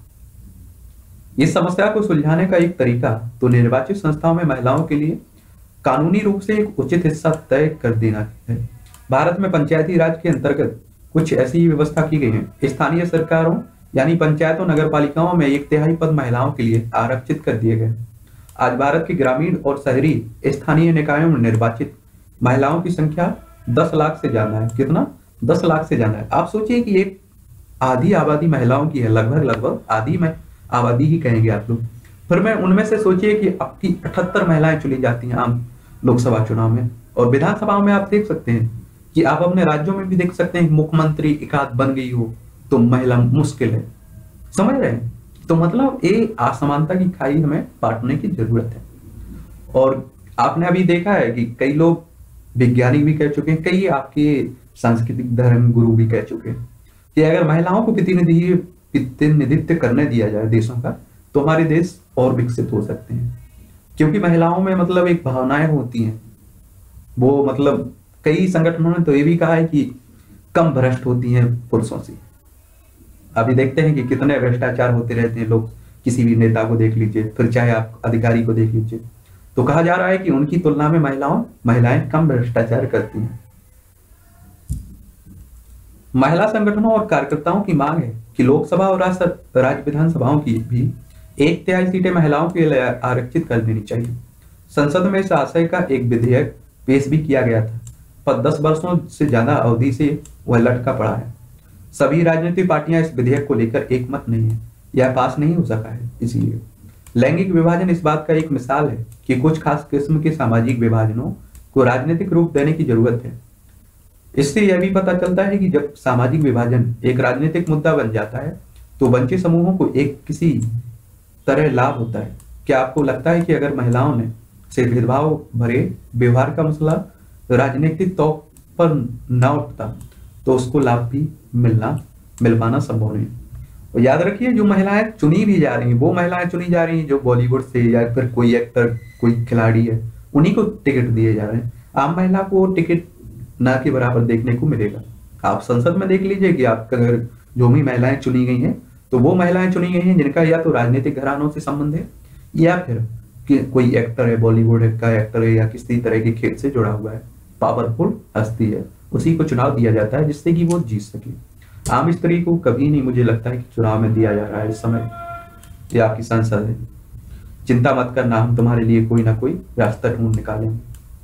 इस समस्या को सुलझाने का एक तरीका तो निर्वाचित संस्थाओं में महिलाओं के लिए कानूनी रूप से एक उचित हिस्सा तय कर देना है। भारत में पंचायती राज के अंतर्गत कुछ ऐसी व्यवस्था की गई है। स्थानीय सरकारों यानी पंचायतों नगर पालिकाओं में एक तिहाई पद महिलाओं के लिए आरक्षित कर दिए गए। आज भारत के ग्रामीण और शहरी स्थानीय निकायों में निर्वाचित महिलाओं की संख्या दस लाख से ज्यादा है। कितना? दस लाख से ज्यादा है। आप सोचिए कि एक आधी आबादी महिलाओं की है, लगभग लगभग आधी में आबादी ही कहेंगे आप लोग। फिर मैं उनमें से सोचिए कि आपकी अठहत्तर महिलाएं चुनी जाती हैं आम लोकसभा चुनाव में, और विधानसभा में आप देख सकते हैं कि आप अपने राज्यों में भी देख सकते हैं मुख्यमंत्री एकाध बन गई हो तो महिला मुश्किल है। समझ रहे हैं? तो मतलब ये असमानता की खाई हमें पाटने की जरूरत है। और आपने अभी देखा है कि कई लोग वैज्ञानिक भी कह चुके हैं, कई आपके सांस्कृतिक धर्म गुरु भी कह चुके हैं कि अगर महिलाओं को प्रतिनिधि प्रतिनिधित्व करने दिया जाए देशों का तो हमारे देश और विकसित हो सकते हैं। क्योंकि महिलाओं में मतलब एक भावनाएं होती हैं, वो मतलब कई संगठनों ने तो ये भी कहा है कि कम भ्रष्ट होती हैं पुरुषों से। अभी देखते हैं कि कितने भ्रष्टाचार होते रहते हैं लोग, किसी भी नेता को देख लीजिए, फिर चाहे आप अधिकारी को देख लीजिए, तो कहा जा रहा है कि उनकी तुलना में महिलाओं महिलाएं कम भ्रष्टाचार करती हैं। महिला संगठनों और कार्यकर्ताओं की मांग है कि लोकसभा और राज्य विधानसभाओं की भी एक तिहाई सीटें महिलाओं के लिए आरक्षित कर देनी चाहिए। संसद में इस आशय का एक विधेयक पेश भी किया गया था, पर दस वर्षों से ज्यादा अवधि से वह लटका पड़ा है। सभी राजनीतिक पार्टियां इस विधेयक को लेकर एक मत नहीं है, यह पास नहीं हो सका है। इसीलिए लैंगिक विभाजन इस बात का एक मिसाल है कि कुछ खास किस्म के सामाजिक विभाजनों को राजनीतिक रूप देने की जरूरत है। इससे यह भी पता चलता है कि जब सामाजिक विभाजन एक राजनीतिक मुद्दा बन जाता है तो वंचित समूहों को एक किसी तरह लाभ होता है। क्या आपको लगता है कि अगर महिलाओं ने से भेदभाव भरे व्यवहार का मसला राजनीतिक तौर पर न उठता तो उसको लाभ भी मिलना मिल पाना संभव नहीं। और याद रखिए, जो महिलाएं चुनी भी जा रही हैं वो महिलाएं चुनी जा रही हैं जो बॉलीवुड से या फिर कोई एक्टर कोई खिलाड़ी है उन्हीं को टिकट दिए जा रहे हैं। आम महिला को टिकट ना के बराबर देखने को मिलेगा। आप संसद में देख लीजिए कि आप अगर जो भी महिलाएं चुनी गई हैं तो वो महिलाएं चुनी गई हैं जिनका या तो राजनीतिक घरानों से संबंध है या फिर कि कोई एक्टर है, बॉलीवुड का एक्टर है या किसी तरह के खेल से जुड़ा हुआ है, पावरफुल हस्ती है, उसी को चुनाव दिया जाता है जिससे कि वो जीत सके। आम स्त्री को कभी नहीं मुझे लगता है कि चुनाव में दिया जा रहा है इस समय। ये आपकी संसद है, चिंता मत करना, हम तुम्हारे लिए कोई ना कोई रास्ता ढूंढ निकालेंगे।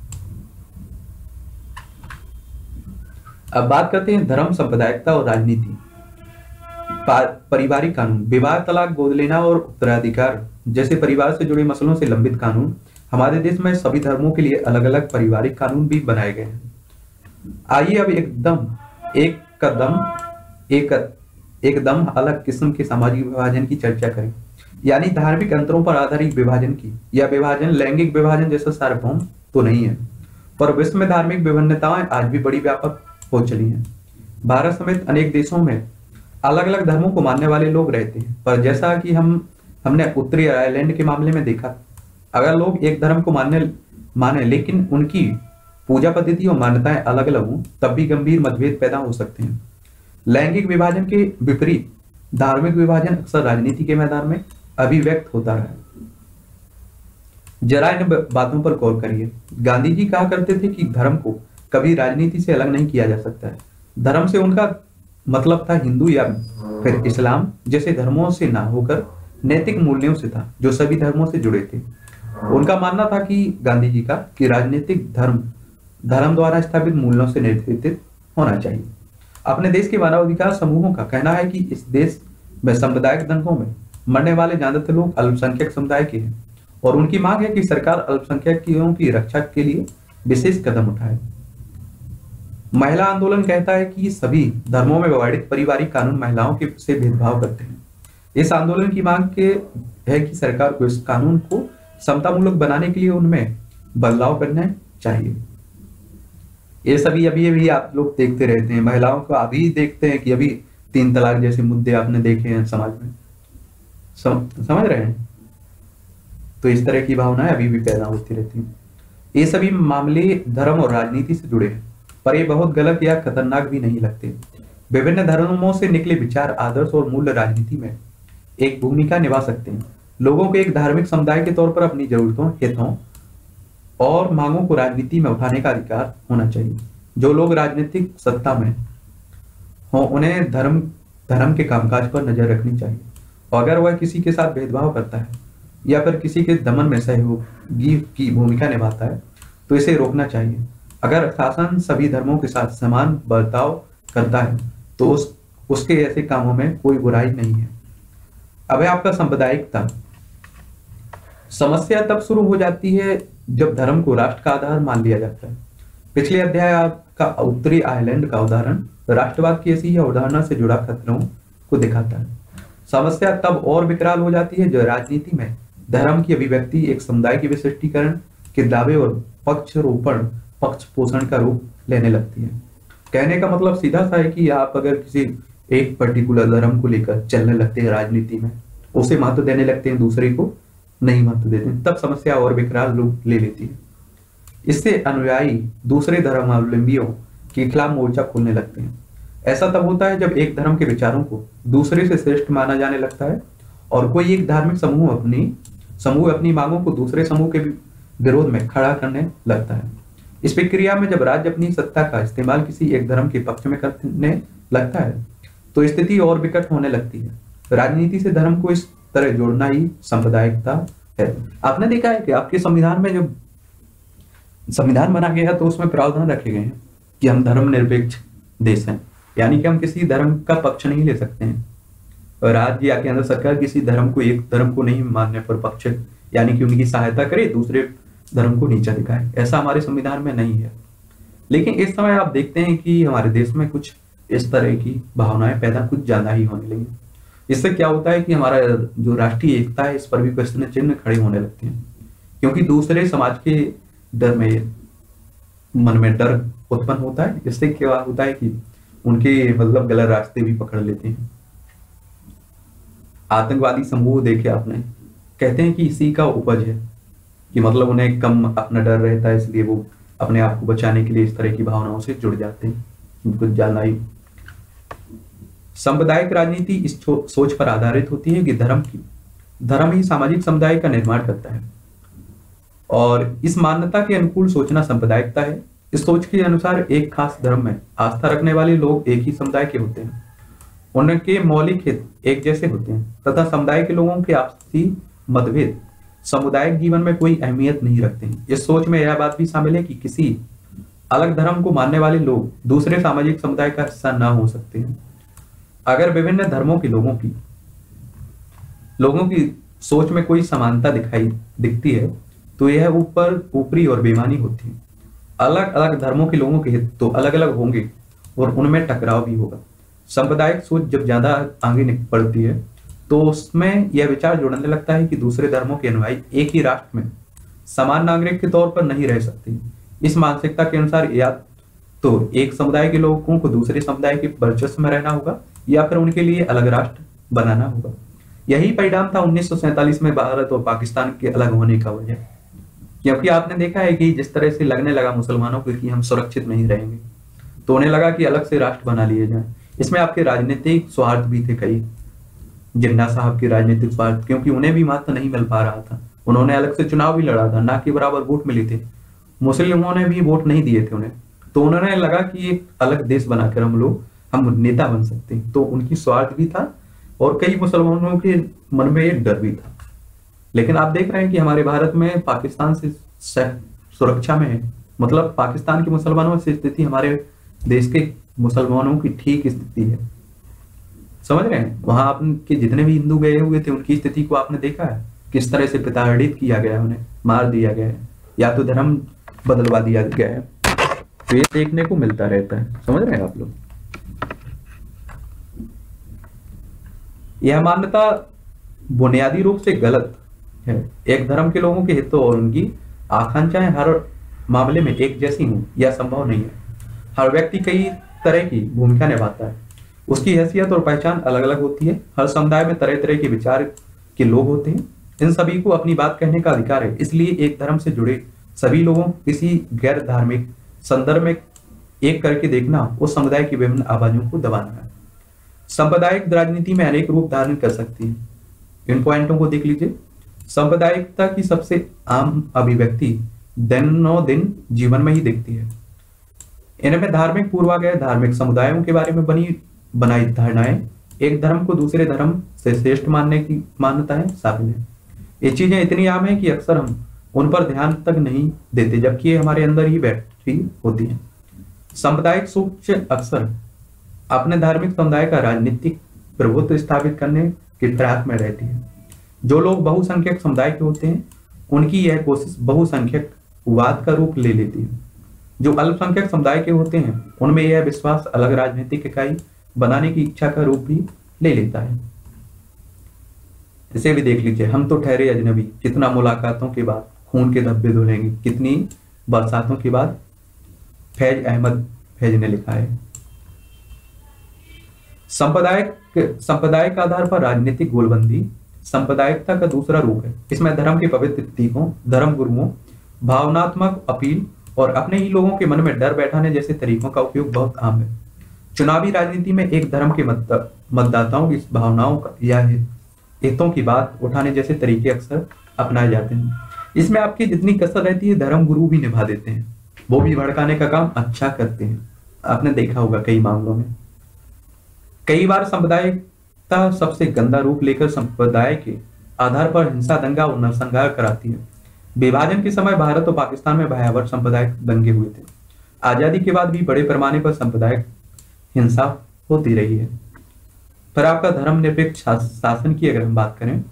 अब बात करते हैं धर्म, सांप्रदायिकता और राजनीति। पारिवारिक कानून, विवाह, तलाक, गोद लेना और उत्तराधिकार जैसे परिवार से जुड़े मसलों से लंबित कानून हमारे देश में सभी धर्मों के लिए अलग अलग पारिवारिक कानून भी बनाए गए हैं। आइए अब एकदम एक कदम एक एकदम अलग किस्म के सामाजिक विभाजन की चर्चा करें, यानी धार्मिक अंतरों पर आधारित विभाजन की। यह विभाजन लैंगिक विभाजन जैसा सार्वभौम तो नहीं है, पर विश्व में धार्मिक विभिन्नताएं आज भी बड़ी व्यापक हो चली हैं। भारत समेत अनेक देशों में अलग अलग धर्मों को मानने वाले लोग रहते हैं, पर जैसा कि हम हमने उत्तरी आयरलैंड के मामले में देखा, अगर लोग एक धर्म को मानने माने लेकिन उनकी पूजा पद्धति और मान्यताएं अलग अलग हों तब भी गंभीर मतभेद पैदा हो सकते हैं। लैंगिक विभाजन के विपरीत धार्मिक विभाजन अक्सर राजनीति के मैदान में अभिव्यक्त होता रहा है। जरा इन बातों पर गौर करिए। गांधी जी कहा करते थे कि धर्म को कभी राजनीति से अलग नहीं किया जा सकता है। धर्म से उनका मतलब था हिंदू या फिर इस्लाम जैसे धर्मों से ना होकर नैतिक मूल्यों से था, जो सभी धर्मों से जुड़े थे। उनका मानना था कि गांधी जी का कि राजनीतिक धर्म धर्म द्वारा स्थापित मूल्यों से नेतृत्वित होना चाहिए। अपने देश के मानवाधिकार समूहों का कहना है कि इस देश में सांप्रदायिक दंगों में मरने वाले ज्यादातर लोग अल्पसंख्यक समुदाय के हैं और उनकी मांग है कि सरकार अल्पसंख्यकों की रक्षा के लिए विशेष कदम उठाए। महिला आंदोलन कहता है कि सभी धर्मों में व्यवहारिक पारिवारिक कानून महिलाओं के से भेदभाव करते हैं। इस आंदोलन की मांग के है कि सरकार को इस कानून को समतामूलक बनाने के लिए उनमें बदलाव करना चाहिए। ये सभी अभी अभी आप लोग देखते रहते हैं, महिलाओं को अभी देखते हैं कि अभी तीन तलाक जैसे मुद्दे आपने देखे हैं समाज में, सम, समझ रहे हैं। तो इस तरह की भावनाएं अभी भी पैदा होती रहती हैं। ये सभी मामले धर्म और राजनीति से जुड़े हैं, पर ये बहुत गलत या खतरनाक भी नहीं लगते। विभिन्न धर्मों से निकले विचार, आदर्श और मूल्य राजनीति में एक भूमिका निभा सकते हैं। लोगों को एक धार्मिक समुदाय के तौर पर अपनी जरूरतों, हितों और मांगों को राजनीति में उठाने का अधिकार होना चाहिए। जो लोग राजनीतिक सत्ता में हों उन्हें धर्म धर्म के कामकाज पर नजर रखनी चाहिए। और अगर वह किसी के साथ भेदभाव करता है या फिर किसी के दमन में सहयोगी की भूमिका निभाता है तो इसे रोकना चाहिए। अगर शासन सभी धर्मों के साथ समान बर्ताव करता है तो उस उसके ऐसे कामों में कोई बुराई नहीं है। अब है आपका सांप्रदायिकता। समस्या तब शुरू हो जाती है जब धर्म को राष्ट्र का आधार मान लिया जाता है। पिछले अध्याय आपका उत्तरी आयरलैंड का उदाहरण राष्ट्रवाद की ऐसी अवधारणा से जुड़ा खतरों को दिखाता है। समस्या तब और विकराल हो जाती है जब राजनीति में धर्म की अभिव्यक्ति एक समुदाय के विशिष्टीकरण के दावे और पक्षरोपण पक्ष पोषण का रूप लेने लगती है। कहने का मतलब सीधा सा है कि आप अगर किसी एक पर्टिकुलर धर्म को लेकर चलने लगते हैं राजनीति में, उसे महत्व देने लगते हैं, दूसरे को नहीं महत्व देते हैं, तब समस्या और विकराल रूप ले लेती है। इससे अनुयायी दूसरे धर्मावलंबियों के खिलाफ मोर्चा खोलने लगते हैं। ऐसा तब होता है जब एक धर्म के विचारों को दूसरे से श्रेष्ठ माना जाने लगता है और कोई एक धार्मिक समूह अपनी समूह अपनी मांगों को दूसरे समूह के विरोध में खड़ा करने लगता है। इस प्रक्रिया में जब राज्य अपनी सत्ता का इस्तेमाल किसी एक धर्म के पक्ष में करने लगता है तो स्थिति और विकट होने लगती है। राजनीति से धर्म को इस तरह जोड़ना ही सांप्रदायिकता है। आपने देखा है कि आपके संविधान में जब संविधान बना गया है तो उसमें प्रावधान रखे गए हैं कि हम धर्मनिरपेक्ष देश हैं, यानी कि हम किसी धर्म का पक्ष नहीं ले सकते हैं। और राज्य या केंद्र सरकार किसी धर्म को एक धर्म को नहीं मानने पर पक्ष यानी कि उनकी सहायता करे, दूसरे धर्म को नीचा दिखाए, ऐसा हमारे संविधान में नहीं है। लेकिन इस समय आप देखते हैं कि हमारे देश में कुछ इस तरह की भावनाएं पैदा कुछ ज्यादा ही होने लगी। इससे क्या होता है कि हमारा जो राष्ट्रीय एकता है इस पर भी प्रश्न चिन्ह खड़े होने लगते हैं, क्योंकि दूसरे समाज के डर में मन में डर उत्पन्न होता है। इससे क्या होता है कि उनके मतलब गलत रास्ते भी पकड़ लेते हैं। आतंकवादी समूह देखे आपने, कहते हैं कि इसी का उपज है कि मतलब उन्हें कम अपना डर रहता है, इसलिए वो अपने आप को बचाने के लिए इस तरह की भावनाओं से जुड़ जाते हैं। कुछ ज्यादा ही सांप्रदायिक राजनीति इस सोच पर आधारित होती है कि धर्म की धर्म ही सामाजिक समुदाय का निर्माण करता है और इस मान्यता के अनुकूल सोचना सांप्रदायिकता है। इस सोच के अनुसार एक खास धर्म में आस्था रखने वाले लोग एक ही समुदाय के होते हैं, उनके मौलिक हित एक जैसे होते हैं तथा समुदाय के लोगों के आपसी मतभेद सामुदायिक जीवन में कोई अहमियत नहीं रखते हैं। इस सोच में यह बात भी शामिल है कि किसी अलग धर्म को मानने वाले लोग दूसरे सामाजिक समुदाय का हिस्सा न हो सकते हैं। अगर विभिन्न धर्मों के लोगों की लोगों की सोच में कोई समानता दिखाई दिखती है तो यह ऊपर ऊपरी और बेईमानी होती है। अलग अलग धर्मों के लोगों के हित तो अलग अलग होंगे और उनमें टकराव भी होगा। सांप्रदायिक सोच जब ज्यादा आगे निकल पड़ती है तो उसमें यह विचार जोड़ने लगता है कि दूसरे धर्मों के अनुयायी एक ही राष्ट्र में समान नागरिक के तौर पर नहीं रह सकते। इस मानसिकता के अनुसार या तो एक समुदाय के लोगों को दूसरे समुदाय के वर्चस्व में रहना होगा या फिर उनके लिए अलग राष्ट्र बनाना होगा। यही परिणाम था उन्नीस सौ सैंतालीस में भारत और पाकिस्तान के अलग होने का वजह, क्योंकि आपने देखा है कि जिस तरह से लगने लगा मुसलमानों को कि हम सुरक्षित नहीं रहेंगे तो उन्हें लगा कि अलग से राष्ट्र बना लिए जाए। इसमें आपके राजनीतिक स्वार्थ भी थे कई। जिन्ना साहब के राजनीतिक स्वार्थ, क्योंकि उन्हें भी मत नहीं मिल पा रहा था, उन्होंने अलग से चुनाव भी लड़ा था, ना कि बराबर वोट मिली थे, मुस्लिमों ने भी वोट नहीं दिए थे उन्हें। तो उन्होंने लगा कि एक अलग देश बनाकर हम लोग हम नेता बन सकते हैं, तो उनकी स्वार्थ भी था और कई मुसलमानों के मन में एक डर भी था। लेकिन आप देख रहे हैं कि हमारे भारत में पाकिस्तान से सुरक्षा में है, मतलब पाकिस्तान के मुसलमानों से स्थिति हमारे देश के मुसलमानों की ठीक स्थिति है। समझ रहे हैं? वहां आपके जितने भी हिंदू गए हुए थे उनकी स्थिति को आपने देखा है, किस तरह से प्रताड़ित किया गया, उन्हें मार दिया गया है या तो धर्म बदलवा दिया गया है। तो ये देखने को मिलता रहता है। समझ रहे हैं आप लोग? यह मान्यता बुनियादी रूप से गलत है। एक धर्म के लोगों के हितों और उनकी आकांक्षाएं हर मामले में एक जैसी हों यह संभव नहीं है। हर व्यक्ति कई तरह की भूमिका निभाता है, उसकी हैसियत और पहचान अलग अलग होती है। हर समुदाय में तरह तरह के विचार के लोग होते हैं, इन सभी को अपनी बात कहने का अधिकार है। इसलिए एक धर्म से जुड़े सभी लोगों किसी गैर धार्मिक संदर्भ में एक करके देखना उस समुदाय की विभिन्न आवाजों को दबाना है। सांप्रदायिक राजनीति में अनेक रूप धारण कर सकती है। इन पॉइंटों को देख लीजिए। सांप्रदायिकता की सबसे आम अभिव्यक्ति दिनों दिन जीवन में ही दिखती है। इनमें धार्मिक पूर्वाग्रह, धार्मिक समुदायों के बारे में बनी बनाई धारणाएं, एक धर्म को दूसरे धर्म से श्रेष्ठ मानने की मान्यताएं शामिल है। ये चीजें इतनी आम है कि अक्सर हम उन पर ध्यान तक नहीं देते, जबकि ये हमारे अंदर ही बैठी होती है। सांप्रदायिक सोच अक्सर अपने धार्मिक समुदाय का राजनीतिक प्रभुत्व स्थापित करने के प्रयास में रहती है। जो लोग बहुसंख्यक समुदाय के होते हैं उनकी यह कोशिश बहुसंख्यक वाद का रूप ले लेती है। जो अल्पसंख्यक समुदाय के होते हैं उनमें यह विश्वास अलग राजनीतिक इकाई बनाने की इच्छा का रूप भी ले लेता है। इसे भी देख लीजिए। हम तो ठहरे अजनबी, कितना मुलाकातों के बाद खून के धब्बे धुलेंगे, कितनी बरसातों के बाद, फैज अहमद फैज ने लिखा है। सांप्रदायिक सांप्रदायिक आधार पर राजनीतिक गोलबंदी सांप्रदायिकता का दूसरा रूप है। इसमें धर्म के पवित्र प्रतीकों, धर्म गुरुओं, भावनात्मक अपील और अपने ही लोगों के मन में डर बैठाने जैसे तरीकों का उपयोग बहुत आम है। चुनावी राजनीति में एक धर्म के मतदाताओं की भावनाओं का या हितों की बात उठाने जैसे तरीके अक्सर अपनाए जाते हैं। इसमें आपकी जितनी कसर रहती है धर्म गुरु भी निभा देते हैं, वो भी भड़काने का काम अच्छा करते हैं। आपने देखा होगा कई मामलों में। कई बार सांप्रदायिकता सबसे गंदा रूप लेकर संप्रदाय के आधार पर हिंसा, दंगा और नरसंहार कराती है। विभाजन के समय भारत और पाकिस्तान में भयावह सांप्रदायिक दंगे हुए थे। आजादी के बाद भी बड़े पैमाने पर सांप्रदायिक हिंसा होती रही है। पर आपका धर्मनिरपेक्ष शासन की अगर हम बात करें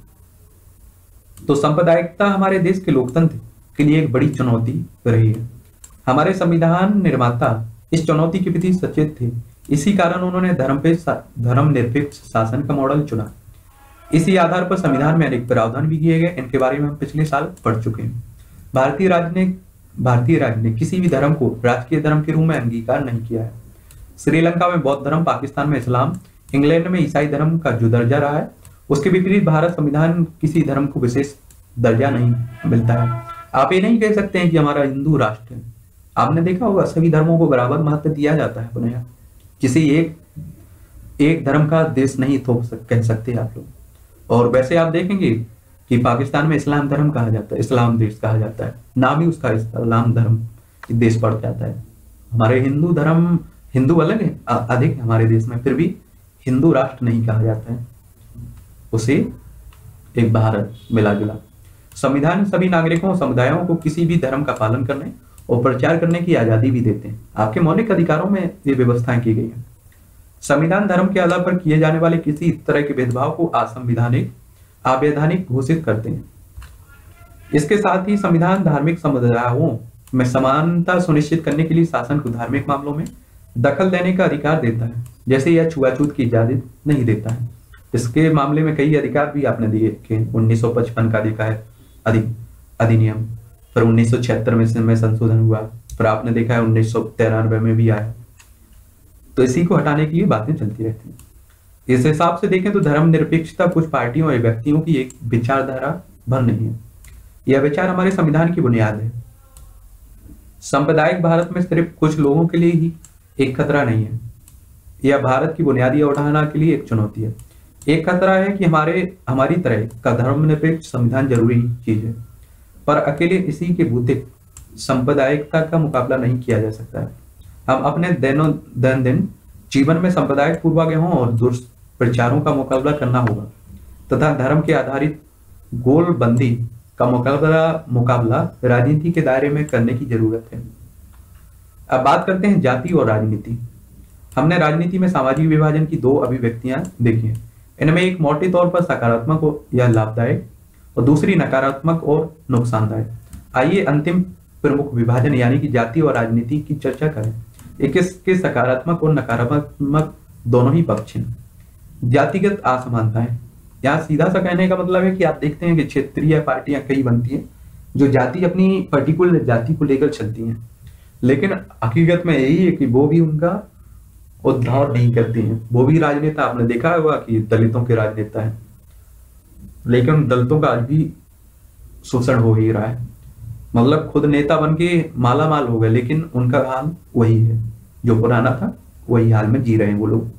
तो सांप्रदायिकता हमारे देश के लोकतंत्र के लिए एक बड़ी चुनौती रही है। हमारे संविधान निर्माता इस चुनौती के प्रति सचेत थे, इसी कारण उन्होंने धर्म पे धर्मनिरपेक्ष शासन का मॉडल चुना। इसी आधार पर संविधान में अनेक प्रावधान भी किए गए, इनके बारे में हम पिछले साल पढ़ चुके हैं। भारतीय राज्य ने भारतीय राज्य ने किसी भी धर्म को राजकीय धर्म के रूप में अंगीकार नहीं किया है। श्रीलंका में बौद्ध धर्म, पाकिस्तान में इस्लाम, इंग्लैंड में ईसाई धर्म का जो दर्जा रहा है उसके विपरीत भारत संविधान किसी धर्म को विशेष दर्जा नहीं मिलता है। आप ये नहीं कह सकते हैं कि हमारा हिंदू राष्ट्र है। आपने देखा होगा सभी धर्मों को बराबर महत्व दिया जाता है अपने यहाँ। किसी एक एक धर्म का देश नहीं थोप सक, कह सकते आप लोग। और वैसे आप देखेंगे कि पाकिस्तान में इस्लाम धर्म कहा जाता है, इस्लाम देश कहा जाता है, नाम ही उसका इस्लाम धर्म देश पड़ जाता है। हमारे हिंदू धर्म हिंदू अलग है, अधिक है हमारे देश में, फिर भी हिंदू राष्ट्र नहीं कहा जाता है, उसे एक भारत मिला जुला। संविधान सभी नागरिकों समुदायों को किसी भी धर्म का पालन करने और प्रचार करने की आजादी भी देते हैं। आपके मौलिक अधिकारों में ये व्यवस्थाएं की गई है। संविधान धर्म के आधार पर किए जाने वाले किसी तरह के भेदभाव को असंवैधानिक अवैधानिक घोषित करते हैं। इसके साथ ही संविधान धार्मिक समुदायों में समानता सुनिश्चित करने के लिए शासन को धार्मिक मामलों में दखल देने का अधिकार देता है, जैसे यह छुआछूत की इजाजत नहीं देता है। इसके मामले में कई अधिकार भी आपने दिए कि उन्नीस सौ पचपन का देखा है अधिनियम, फिर उन्नीस सौ छिहत्तर में में संशोधन हुआ, फिर आपने देखा है उन्नीस सौ तिरानवे में भी आया। तो इसी को हटाने के लिए बातें चलती रहती हैं। इस हिसाब से देखें तो धर्म निरपेक्षता कुछ पार्टियों और व्यक्तियों की एक विचारधारा भर नहीं है, यह विचार हमारे संविधान की बुनियाद है। सांप्रदायिक भारत में सिर्फ कुछ लोगों के लिए ही एक खतरा नहीं है, यह भारत की बुनियादी अवधारणा के लिए एक चुनौती है। एक खतरा है कि हमारे हमारी तरह का धर्मनिरपेक्ष संविधान जरूरी चीज है, पर अकेले इसी के भौतिक सांप्रदायिकता का मुकाबला नहीं किया जा सकता है। हम अपने दैनो दैनंदिन जीवन में सांप्रदायिक पूर्वाग्रहों और दुष्प्रचारों का मुकाबला करना होगा तथा धर्म के आधारित गोलबंदी का मुकाबला मुकाबला राजनीति के दायरे में करने की जरूरत है। अब बात करते हैं जाति और राजनीति। हमने राजनीति में सामाजिक विभाजन की दो अभिव्यक्तियां देखी हैं। इनमें एक मोटे तौर पर सकारात्मक या लाभदायक और दूसरी नकारात्मक और नुकसानदायक। आइए अंतिम प्रमुख विभाजन यानी कि जाति और राजनीति की चर्चा करें। एक इसके सकारात्मक और नकारात्मक दोनों ही पक्ष हैं। जातिगत असमानताएं, यहाँ सीधा सा कहने का मतलब है कि आप देखते हैं कि क्षेत्रीय पार्टियां कई बनती हैं जो जाति अपनी पर्टिकुलर जाति को लेकर चलती हैं, लेकिन हकीकत में यही है कि वो भी उनका उद्धार नहीं करती हैं। वो भी राजनेता, आपने देखा होगा कि दलितों के राजनेता हैं, लेकिन दलितों का आज भी शोषण हो ही रहा है। मतलब खुद नेता बन के माला माल हो गए, लेकिन उनका हाल वही है जो पुराना था, वही हाल में जी रहे हैं वो लोग।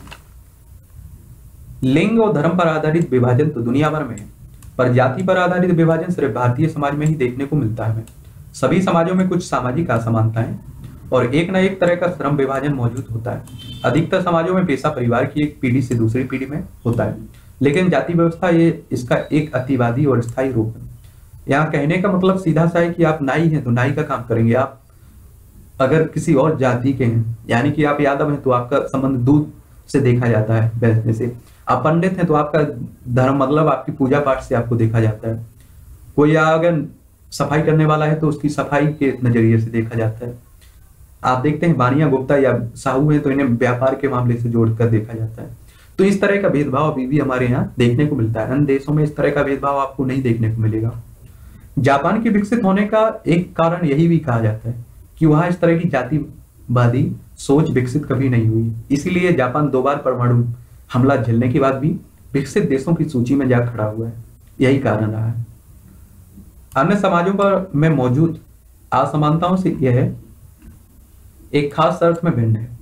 लिंग और धर्म पर आधारित विभाजन तो दुनिया भर में है, पर जाति पर आधारित विभाजन सिर्फ भारतीय समाज में ही देखने को मिलता है। सभी समाजों में कुछ सामाजिक असमानताएं और एक न एक तरह का श्रम विभाजन मौजूद होता है। अधिकतर समाजों में पेशा परिवार की एक पीढ़ी से दूसरी पीढ़ी में होता है, लेकिन जाति व्यवस्था ये इसका एक अतिवादी और स्थायी रूप है। यहाँ कहने का मतलब सीधा सा है कि आप नाई हैं तो नाई का काम करेंगे। आप अगर किसी और जाति के हैं, यानी कि आप यादव हैं, तो आपका संबंध दूध से देखा जाता है, बैठने से। आप पंडित हैं तो आपका धर्म मतलब आपकी पूजा पाठ से आपको देखा जाता है। कोई अगर सफाई करने वाला है तो उसकी सफाई के नजरिए से देखा जाता है। आप देखते हैं बानिया गुप्ता या साहू हैं तो इन्हें व्यापार के मामले से जोड़कर देखा जाता है। तो इस तरह का भेदभाव अभी भी हमारे यहाँ देखने को मिलता है। अन्य देशों में इस तरह का भेदभाव आपको नहीं देखने को मिलेगा। जापान के विकसित होने का एक कारण यही भी कहा जाता है कि वहां इस तरह की जातिवादी सोच विकसित कभी नहीं हुई, इसीलिए जापान दो बार परमाणु हमला झेलने के बाद भी विकसित देशों की सूची में जा खड़ा हुआ है। यही कारण रहा है। अन्य समाजों पर में मौजूद असमानताओं से यह एक खास अर्थ में भिन्न है।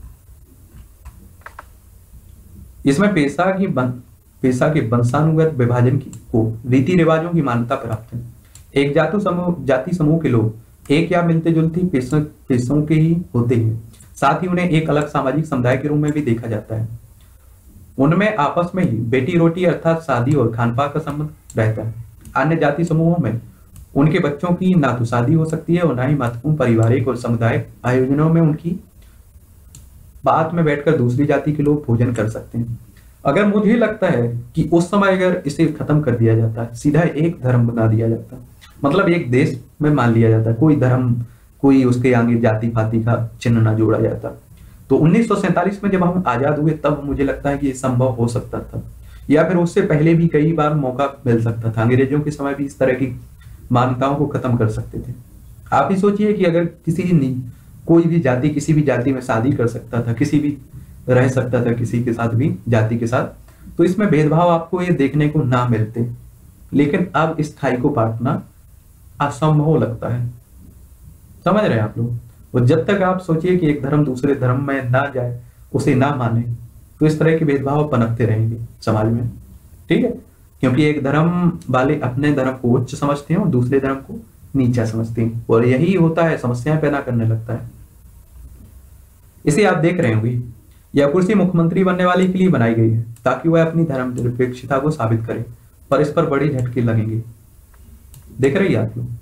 इसमें पेशा की बन, पेशा के वंशानुगत विभाजन की को रीति रिवाजों की मान्यता प्राप्त है। एक जाति समूह जाति समूह के लोग एक या मिलते जुलते पेशों पेशों के ही होते हैं, साथ ही उन्हें एक अलग सामाजिक समुदाय के रूप में भी देखा जाता है। उनमें आपस में ही बेटी रोटी अर्थात शादी और खानपान का संबंध रहता है। अन्य जाति समूहों में उनके बच्चों की ना तो शादी हो सकती है और ना ही महत्वपूर्ण पारिवारिक और सामुदायिक आयोजनों में उनकी बात में बैठकर दूसरी जाति के लोग भोजन कर सकते हैं। अगर मुझे लगता है कि उस समय अगर इसे खत्म कर दिया जाता है, सीधा एक धर्म बना दिया जाता, मतलब एक देश में मान लिया जाता, कोई धर्म कोई उसके आगे जाति पाति का चिन्ह ना जोड़ा जाता, तो उन्नीस सौ सैंतालीस में जब हम आजाद हुए तब मुझे लगता है कि ये संभव हो सकता था, या फिर उससे पहले भी कई बार मौका मिल सकता था। अंग्रेजों के समय भी इस तरह की मान्यताओं को खत्म कर सकते थे। आप ही सोचिए कि अगर किसी कोई भी जाति किसी भी जाति में शादी कर सकता था, किसी भी रह सकता था किसी के साथ भी जाति के साथ, तो इसमें भेदभाव आपको ये देखने को ना मिलते। लेकिन अब इस खाई को पाटना असंभव लगता है। समझ रहे हैं आप लोग? और जब तक आप सोचिए कि एक धर्म दूसरे धर्म में ना जाए, उसे ना माने, तो इस तरह के भेदभाव पनपते रहेंगे समाज में। ठीक है, क्योंकि एक धर्म वाले अपने धर्म को उच्च समझते हैं और दूसरे धर्म को नीचा समझते हैं, और यही होता है, समस्याएं पैदा करने लगता है। इसे आप देख रहे होंगे, यह कुर्सी मुख्यमंत्री बनने वाले के लिए बनाई गई है ताकि वह अपनी धर्मनिरपेक्षता को साबित करे, पर इस पर बड़े झटके लगेंगे। देख रही आप लोग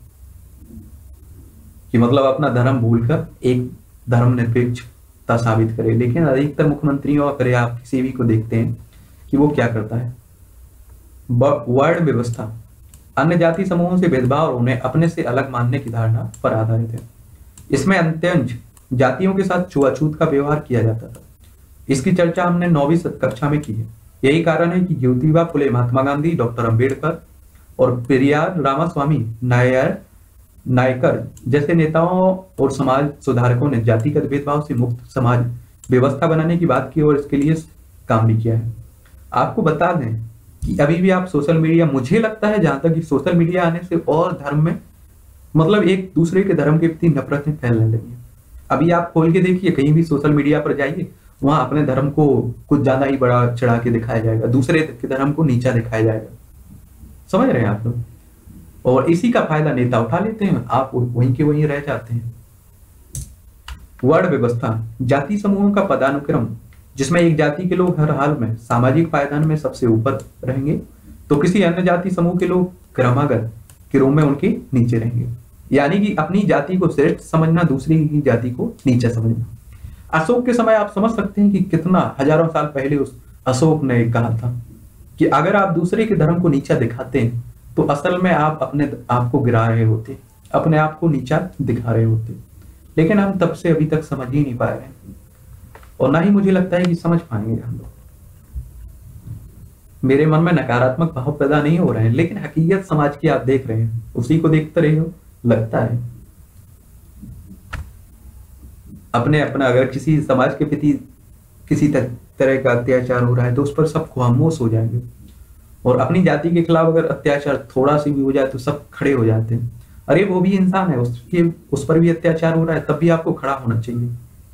कि मतलब अपना धर्म भूलकर एक धर्मनिरपेक्षता साबित करे। लेकिन अधिकतर मुख्यमंत्रियों अगर आप किसी भी को देखते हैं कि वो क्या करता है, वर्ण व्यवस्था अन्य जाति समूहों से भेदभाव और उन्हें अपने से अलग मानने की धारणा पर आधारित है। इसमें अत्यंत जातियों के साथ छुआछूत का व्यवहार किया जाता था। इसकी चर्चा हमने नौवीं कक्षा में की है। यही कारण है कि ज्योतिबा फुले, महात्मा गांधी, डॉक्टर अंबेडकर और पेरियार रामास्वामी नायर नायकर जैसे नेताओं और समाज सुधारकों ने जातिगत भेदभाव से मुक्त समाज व्यवस्था बनाने की बात की और इसके लिए काम भी किया है। आपको बता दें कि अभी भी आप सोशल मीडिया, मुझे लगता है जहां तक कि सोशल मीडिया आने से और धर्म में मतलब एक दूसरे के धर्म के प्रति नफरतें फैलने लगी है। अभी आप खोल के देखिए, कहीं भी सोशल मीडिया पर जाइए, वहां अपने धर्म को कुछ ज्यादा ही बड़ा चढ़ा के दिखाया जाएगा, दूसरे के धर्म को नीचा दिखाया जाएगा। समझ रहे हैं आप लोग? और इसी का फायदा नेता उठा लेते हैं, आप वहीं के वहीं रह जाते हैं। वर्ण व्यवस्था, जाति समूहों का पदानुक्रम, जिसमें एक जाति के लोग हर हाल में सामाजिक पायदान में सबसे ऊपर रहेंगे, तो किसी अन्य जाति समूह के लोग क्रमागत क्रम में उनके नीचे रहेंगे। यानी कि अपनी जाति को श्रेष्ठ समझना, दूसरी की जाति को नीचा समझना। अशोक के समय आप समझ सकते हैं कि कितना हजारों साल पहले उस अशोक ने कहा था कि अगर आप दूसरे के धर्म को नीचा दिखाते हैं तो असल में आप अपने आप को गिरा रहे होते, अपने आप को नीचा दिखा रहे होते। लेकिन हम तब से अभी तक समझ ही नहीं पा रहे हैं, और ना ही मुझे लगता है कि समझ पाएंगे हम लोग। मेरे मन में नकारात्मक भाव पैदा नहीं हो रहे हैं, लेकिन हकीकत समाज की आप देख रहे हैं, उसी को देखते रहे हो लगता है। अपने अपना अगर किसी समाज के प्रति किसी तरह का अत्याचार हो रहा है तो उस पर सब खामोश हो जाएंगे, और अपनी जाति के खिलाफ अगर अत्याचार थोड़ा सी भी हो जाए तो सब खड़े हो जाते हैं। अरे वो भी इंसान है, उसके उस पर भी अत्याचार हो रहा है, तब भी आपको खड़ा होना चाहिए।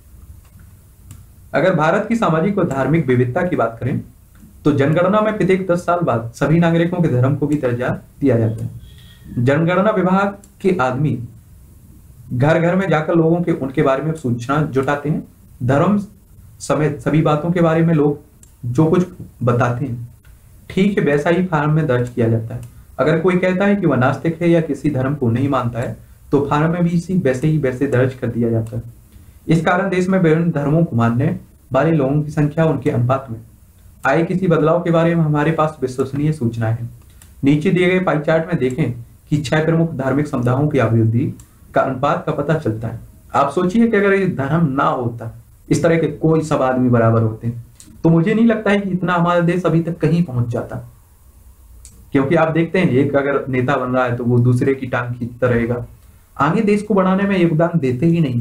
अगर भारत की सामाजिक और धार्मिक विविधता की बात करें तो जनगणना में प्रत्येक दस साल बाद सभी नागरिकों के धर्म को भी दर्जा दिया जाता है। जनगणना विभाग के आदमी घर घर में जाकर लोगों के उनके बारे में सूचना जुटाते हैं। धर्म समेत सभी बातों के बारे में लोग जो कुछ बताते हैं ठीक है वैसा ही फार्म में दर्ज किया जाता है। अगर कोई कहता है कि वह नास्तिक है या किसी धर्म को नहीं मानता है तो फार्म में भी इसी वैसे ही वैसे दर्ज कर दिया जाता है। इस कारण देश में विभिन्न धर्मों को मानने वाले लोगों की संख्या उनके अनुपात में आए किसी बदलाव के बारे में हमारे पास विश्वसनीय सूचना है। नीचे दिए गए पाई चार्ट में देखें कि छह प्रमुख धार्मिक समुदायों की अभिवृद्धि का अनुपात का पता चलता है। आप सोचिए कि अगर ये धर्म ना होता, इस तरह के कोई सब आदमी बराबर होते, तो मुझे नहीं लगता है कि इतना हमारा देश अभी तक कहीं पहुंच जाता। क्योंकि आप देखते हैं एक अगर नेता बन रहा है तो वो दूसरे की टांग खींचता रहेगा, आगे देश को बढ़ाने में योगदान देते ही नहीं।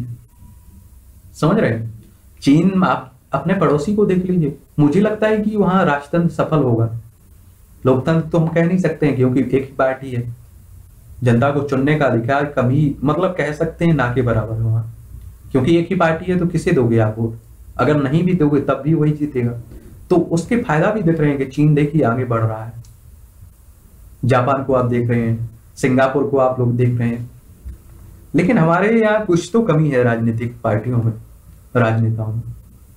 समझ रहे हैं? चीन, आप अपने पड़ोसी को देख लीजिए, मुझे लगता है कि वहां राजतंत्र सफल होगा। लोकतंत्र तो हम कह नहीं सकते हैं क्योंकि एक ही पार्टी है, जनता को चुनने का अधिकार कभी मतलब कह सकते हैं ना के बराबर है वहां, क्योंकि एक ही पार्टी है तो किसे दोगे आप वोट? अगर नहीं भी दोगे तब भी वही जीतेगा। तो उसके फायदा भी दिख रहे हैं कि चीन देखिए आगे बढ़ रहा है, जापान को आप देख रहे हैं, सिंगापुर को आप लोग देख रहे हैं। लेकिन हमारे यहाँ कुछ तो कमी है राजनीतिक पार्टियों में, राजनेताओं में।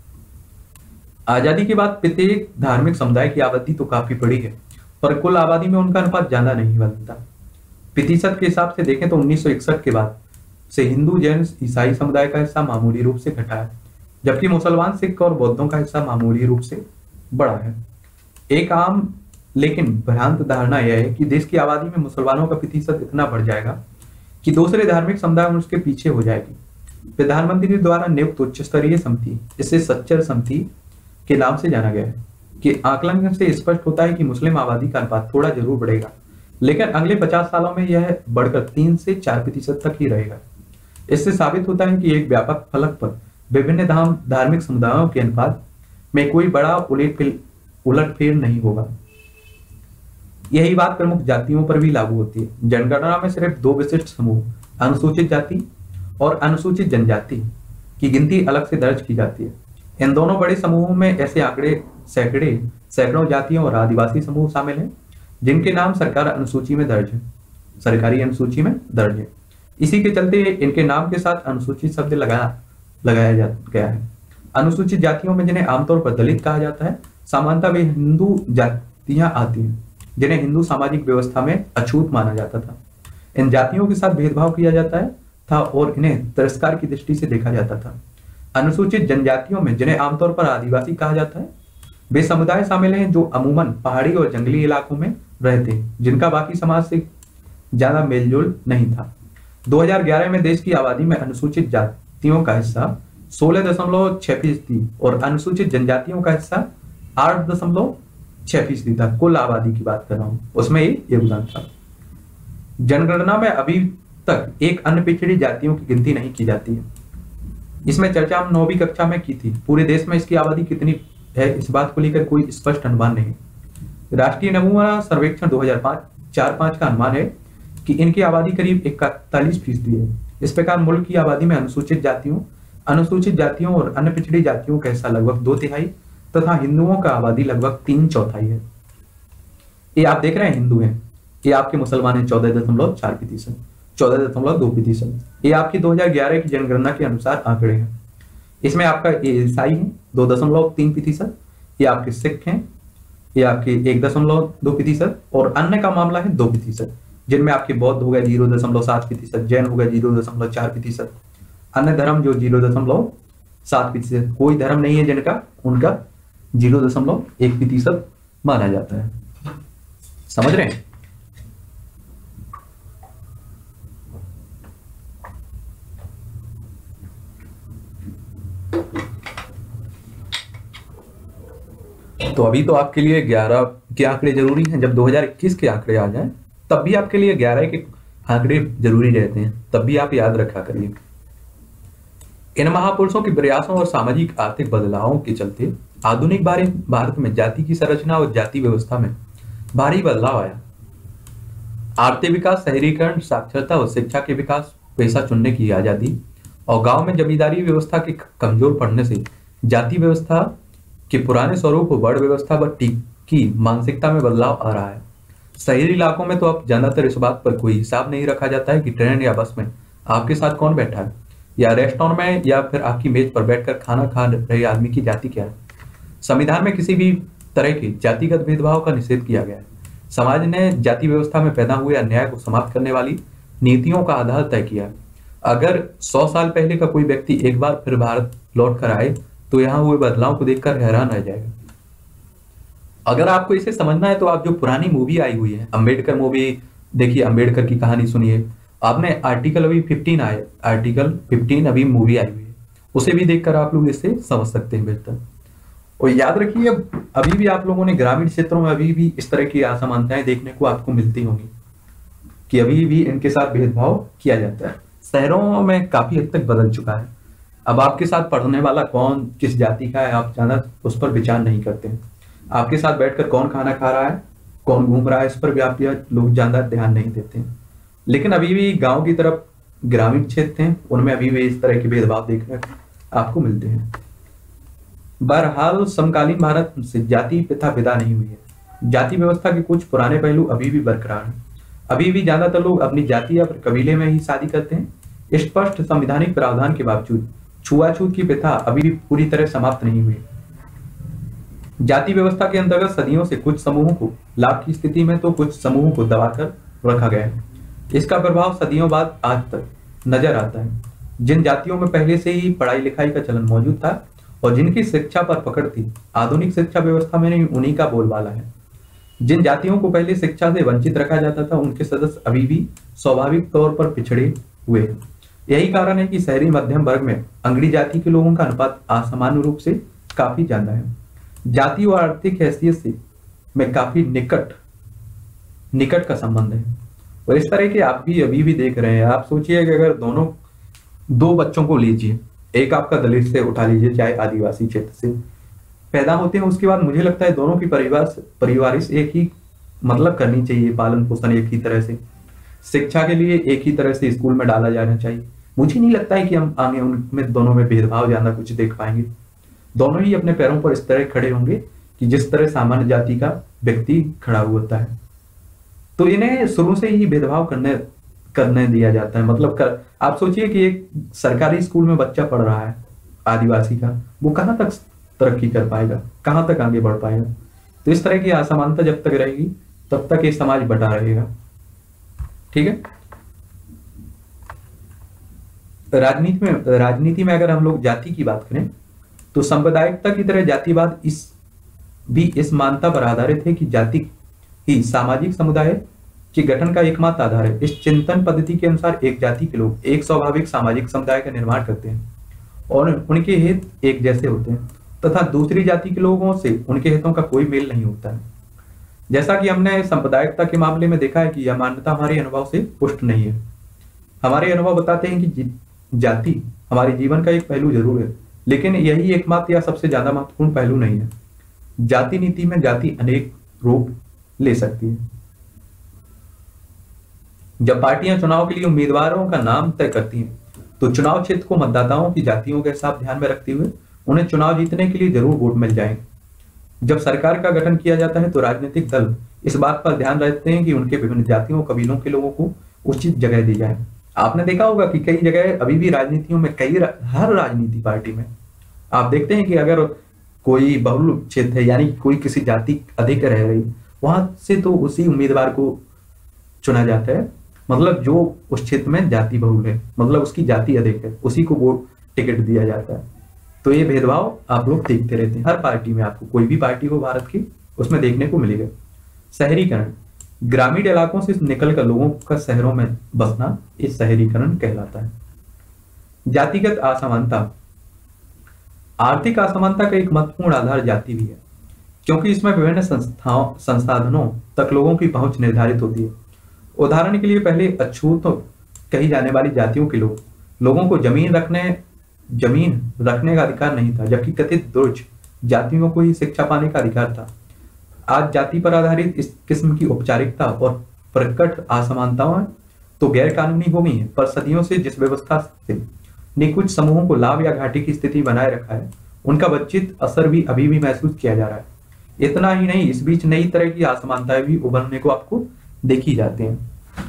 आजादी के बाद प्रत्येक धार्मिक समुदाय की आबादी तो काफी बड़ी है, पर कुल आबादी में उनका अनुपात ज्यादा नहीं बदलता। प्रतिशत के हिसाब से देखें तो उन्नीस सौ इकसठ के बाद से हिंदू, जैन, ईसाई समुदाय का हिस्सा मामूली रूप से घटा है, जबकि मुसलमान, सिख और बौद्धों का हिस्सा मामूली रूप से बढ़ा है। एक आम लेकिन भ्रांत धारणा यह है कि देश की आबादी में मुसलमानों का प्रतिशत इतना बढ़ जाएगा कि दूसरे धार्मिक समुदाय उसके पीछे हो जाएगी। प्रधानमंत्री द्वारा नियुक्त उच्च स्तरीय समिति, इसे सच्चर समिति के नाम से जाना गया है, कि आकलन से स्पष्ट होता है कि मुस्लिम आबादी का अनुपात थोड़ा जरूर बढ़ेगा, लेकिन अगले पचास सालों में यह बढ़कर तीन से चार प्रतिशत तक ही रहेगा। इससे साबित होता है कि एक व्यापक फलक पर विभिन्न धार्मिक समुदायों के अनुपात में कोई बड़ा उलटफेर नहीं होगा। यही बात प्रमुख जातियों पर भी लागू होती है। जनगणना में सिर्फ दो विशिष्ट समूह, अनुसूचित जाति और अनुसूचित जनजाति की गिनती अलग से दर्ज की जाती है। इन दोनों बड़े समूहों में ऐसे आंकड़े सैकड़े सैकड़ों जातियों और आदिवासी समूह शामिल हैं जिनके नाम सरकार अनुसूची में दर्ज है, सरकारी अनुसूची में दर्ज है। इसी के चलते इनके नाम के साथ अनुसूचित शब्द लगाया लगाया जा गया है। अनुसूचित जातियों में जिन्हें आमतौर पर दलित कहा जाता है, सामान्यतः वे हिंदू जातियां आती हैं जिन्हें हिंदू सामाजिक व्यवस्था में अछूत माना जाता था। इन जातियों के साथ भेदभाव किया जाता है था और इन्हें तिरस्कार की दृष्टि से देखा जाता था। अनुसूचित जनजातियों में जिन्हें आमतौर पर आदिवासी कहा जाता है, वे समुदाय शामिल हैं जो अमूमन पहाड़ी और जंगली इलाकों में रहते हैं, जिनका बाकी समाज से ज्यादा मेलजोल नहीं था। दो हज़ार ग्यारह में देश की आबादी में अनुसूचित जातियों का हिस्सा सोलह दशमलव छह फीसदी और अनुसूचित जनजातियों का हिस्सा आठ दशमलव छह फीसदी था। कुल आबादी की बात कर रहा हूं, उसमें ये योगदान था। जनगणना में अभी तक एक अन्य पिछड़ी जातियों की गिनती नहीं की जाती है। इसमें चर्चा हम नौवीं कक्षा में की थी। पूरे देश में इसकी आबादी कितनी है इस बात को लेकर कोई स्पष्ट अनुमान नहीं। राष्ट्रीय नमूना सर्वेक्षण दो हज़ार पाँच चार पाँच का अनुमान है कि इनकी आबादी करीब इकतालीस फीसदी है। इस प्रकार मुल्क की आबादी में अनुसूचित जातियों अनुसूचित जातियों और अन्य पिछड़ी जातियों का हिस्सा लगभग दो तिहाई तथा हिंदुओं का आबादी लगभग तीन चौथाई है। ये आप देख रहे हैं हिंदू हैं, ये आपके मुसलमान हैं चौदह दशमलव चार प्रतिशत, चौदह दशमलव दो प्रतिशत। ये आपकी दो हजार ग्यारह की जनगणना के अनुसार आंकड़े हैं। इसमें आपका ये ईसाई है दो दशमलव तीन प्रतिशत, ये आपके सिख हैं, ये आपके एक दशमलव दो प्रतिशत, और अन्य का मामला है दो प्रतिशत, जिनमें आपके बौद्ध हो गए जीरो दशमलव सात प्रतिशत, जैन हो गए जीरो दशमलव चार प्रतिशत, अन्य धर्म जो जीरो दशमलव सात प्रतिशत, कोई धर्म नहीं है जिनका उनका जीरो दशमलव एक प्रतिशत माना जाता है। समझ रहे हैं? तो अभी तो आपके लिए ग्यारह के आंकड़े जरूरी हैं। जब दो हजार इक्कीस के आंकड़े आ जाएं तब भी आपके लिए ग्यारह के आंकड़े जरूरी रहते हैं, तब भी आप याद रखा करिए। इन महापुरुषों के प्रयासों और सामाजिक आर्थिक बदलावों के चलते आधुनिक भारत में जाति की संरचना और जाति व्यवस्था में भारी बदलाव आया। आर्थिक विकास, शहरीकरण, साक्षरता और शिक्षा के विकास, पेशा चुनने की आजादी और गांव में जमींदारी व्यवस्था के कमजोर पड़ने से जाति व्यवस्था के पुराने स्वरूप बड़ व्यवस्था व की मानसिकता में बदलाव आ रहा है। शहरी इलाकों में तो अब ज्यादातर इस बात पर कोई हिसाब नहीं रखा जाता है कि ट्रेन या बस में आपके साथ कौन बैठा है, या रेस्टोरेंट में या फिर आपकी मेज पर बैठकर खाना खा रहे आदमी की जाति क्या है। संविधान में किसी भी तरह के जातिगत भेदभाव का निषेध किया गया है। समाज ने जाति व्यवस्था में पैदा हुए अन्याय को समाप्त करने वाली नीतियों का आधार तय किया है। अगर सौ साल पहले का कोई व्यक्ति एक बार फिर भारत लौट कर आए तो यहाँ हुए बदलाव को देखकर हैरान रह जाएगा। अगर आपको इसे समझना है तो आप जो पुरानी मूवी आई हुई है, अंबेडकर मूवी देखिए, अंबेडकर की कहानी सुनिए। आपने आर्टिकल अभी फिफ्टीन आए, आर्टिकल फिफ्टीन अभी मूवी आई हुई है, उसे भी देखकर आप लोग इसे समझ सकते हैं बेहतर। और याद रखिए अभी भी आप लोगों ने ग्रामीण क्षेत्रों में अभी भी इस तरह की असमानताएं देखने को आपको मिलती होंगी कि अभी भी इनके साथ भेदभाव किया जाता है। शहरों में काफी हद तक बदल चुका है। अब आपके साथ पढ़ने वाला कौन किस जाति का है आप ज्यादा उस पर विचार नहीं करते हैं। आपके साथ बैठकर कौन खाना खा रहा है, कौन घूम रहा है, इस पर भी आप लोग ज्यादा ध्यान नहीं देते हैं। लेकिन अभी भी गांव की तरफ ग्रामीण क्षेत्र हैं, उनमें अभी भी इस तरह के भेदभाव देखने आपको मिलते हैं। बहरहाल समकालीन भारत से जाति प्रथा विदा नहीं हुई है। जाति व्यवस्था के कुछ पुराने पहलू अभी भी बरकरार हैं। अभी भी ज्यादातर लोग अपनी जाति या फिर कबीले में ही शादी करते हैं। स्पष्ट संवैधानिक प्रावधान के बावजूद छुआछूत की प्रथा अभी भी पूरी तरह समाप्त नहीं हुई। जाति व्यवस्था के अंतर्गत सदियों से कुछ समूहों को लाभ की स्थिति में तो कुछ समूहों को दबाकर रखा गया है। इसका प्रभाव सदियों बाद आज तक नजर आता है। जिन जातियों में पहले से ही पढ़ाई लिखाई का चलन मौजूद था और जिनकी शिक्षा पर पकड़ थी, आधुनिक शिक्षा व्यवस्था में उन्हीं का बोलबाला है। जिन जातियों को पहले शिक्षा से वंचित रखा जाता था, उनके सदस्य अभी भी स्वाभाविक तौर पर पिछड़े हुए हैं। यही कारण है कि शहरी मध्यम वर्ग में अंगड़ी जाति के लोगों का अनुपात असामान्य रूप से काफी ज्यादा है। जाति और आर्थिक हैसियत से में काफी निकट निकट का संबंध है। और इस तरह के आप भी अभी भी देख रहे हैं। आप सोचिए कि अगर दोनों दो बच्चों को लीजिए, एक आपका दलित से उठा लीजिए चाहे आदिवासी क्षेत्र से पैदा होते हैं, उसके बाद मुझे लगता है दोनों की परिवार परिवारिश एक ही मतलब करनी चाहिए, पालन पोषण एक ही तरह से, शिक्षा के लिए एक ही तरह से स्कूल में डाला जाना चाहिए। मुझे नहीं लगता है कि हम आगे उनमें दोनों में भेदभाव ज्यादा कुछ देख पाएंगे। दोनों ही अपने पैरों पर इस तरह खड़े होंगे कि जिस तरह सामान्य जाति का व्यक्ति खड़ा हुआ होता है। तो इन्हें शुरू से ही भेदभाव करने करने दिया जाता है। मतलब कर, आप सोचिए कि एक सरकारी स्कूल में बच्चा पढ़ रहा है आदिवासी का, वो कहां तक तरक्की कर पाएगा, कहां तक आगे बढ़ पाएगा। तो इस तरह की असमानता जब तक रहेगी तब तक ये समाज बटा रहेगा। ठीक है। राजनीति में राजनीति में अगर हम लोग जाति की बात करें तो सांप्रदायिकता की तरह जातिवाद इस भी इस मान्यता पर आधारित है कि जाति ही सामाजिक समुदाय के गठन का एकमात्र आधार है। इस चिंतन पद्धति के अनुसार एक जाति के लोग एक स्वाभाविक सामाजिक समुदाय का निर्माण करते हैं और उनके हित एक जैसे होते हैं तथा दूसरी जाति के लोगों से उनके हितों का कोई मेल नहीं होता है। जैसा कि हमने सांप्रदायिकता के मामले में देखा है कि यह मान्यता हमारे अनुभव से पुष्ट नहीं है। हमारे अनुभव बताते हैं कि जाति हमारे जीवन का एक पहलू जरूर है, लेकिन यही एकमात्र या सबसे ज्यादा महत्वपूर्ण पहलू नहीं है। जाति नीति में जाति अनेक रूप ले सकती है। जब पार्टियां चुनाव के लिए उम्मीदवारों का नाम तय करती हैं तो चुनाव क्षेत्र को मतदाताओं की जातियों के हिसाब ध्यान में रखते हुए उन्हें चुनाव जीतने के लिए जरूर वोट मिल जाएंगे। जब सरकार का गठन किया जाता है तो राजनीतिक दल इस बात पर ध्यान रखते हैं कि उनके विभिन्न जातियों कबीलों के लोगों को उचित जगह दी जाए। आपने देखा होगा कि कई जगह अभी भी राजनीतियों में कई रा, हर राजनीति पार्टी में आप देखते हैं कि अगर कोई बहुल क्षेत्र है यानी कोई किसी जाति अधिक रह रही वहां से तो उसी उम्मीदवार को चुना जाता है, मतलब जो उस क्षेत्र में जाति बहुल है, मतलब उसकी जाति अधिक है, उसी को वोट टिकट दिया जाता है। तो ये भेदभाव आप लोग देखते रहते हैं हर पार्टी में, आपको कोई भी पार्टी हो भारत की उसमें देखने को मिलेगा। शहरीकरण, ग्रामीण इलाकों से निकलकर लोगों का शहरों में बसना, इस शहरीकरण कहलाता है। जातिगत असमानता, आर्थिक असमानता का एक महत्वपूर्ण आधार जाति भी है, क्योंकि इसमें विभिन्न संस्थाओं संसाधनों तक लोगों की पहुंच निर्धारित होती है। उदाहरण के लिए पहले अछूत कही जाने वाली जातियों के लोग लोगों को जमीन रखने जमीन रखने का अधिकार नहीं था, जबकि कथित दुर्ज जातियों को ही शिक्षा पाने का अधिकार था। आज जाति पर आधारित इस किस्म की औपचारिकता और प्रकट असमानताएं तो गैर कानूनी हो गई हैं, पर सदियों से जिस व्यवस्था से ने कुछ समूहों को लाभ या घाटे की स्थिति बनाए रखा है उनका वंचित असर भी अभी भी महसूस किया जा रहा है। इतना ही नहीं, इस बीच नई तरह की असमानताएं भी उभरने को आपको देखी जाती हैं।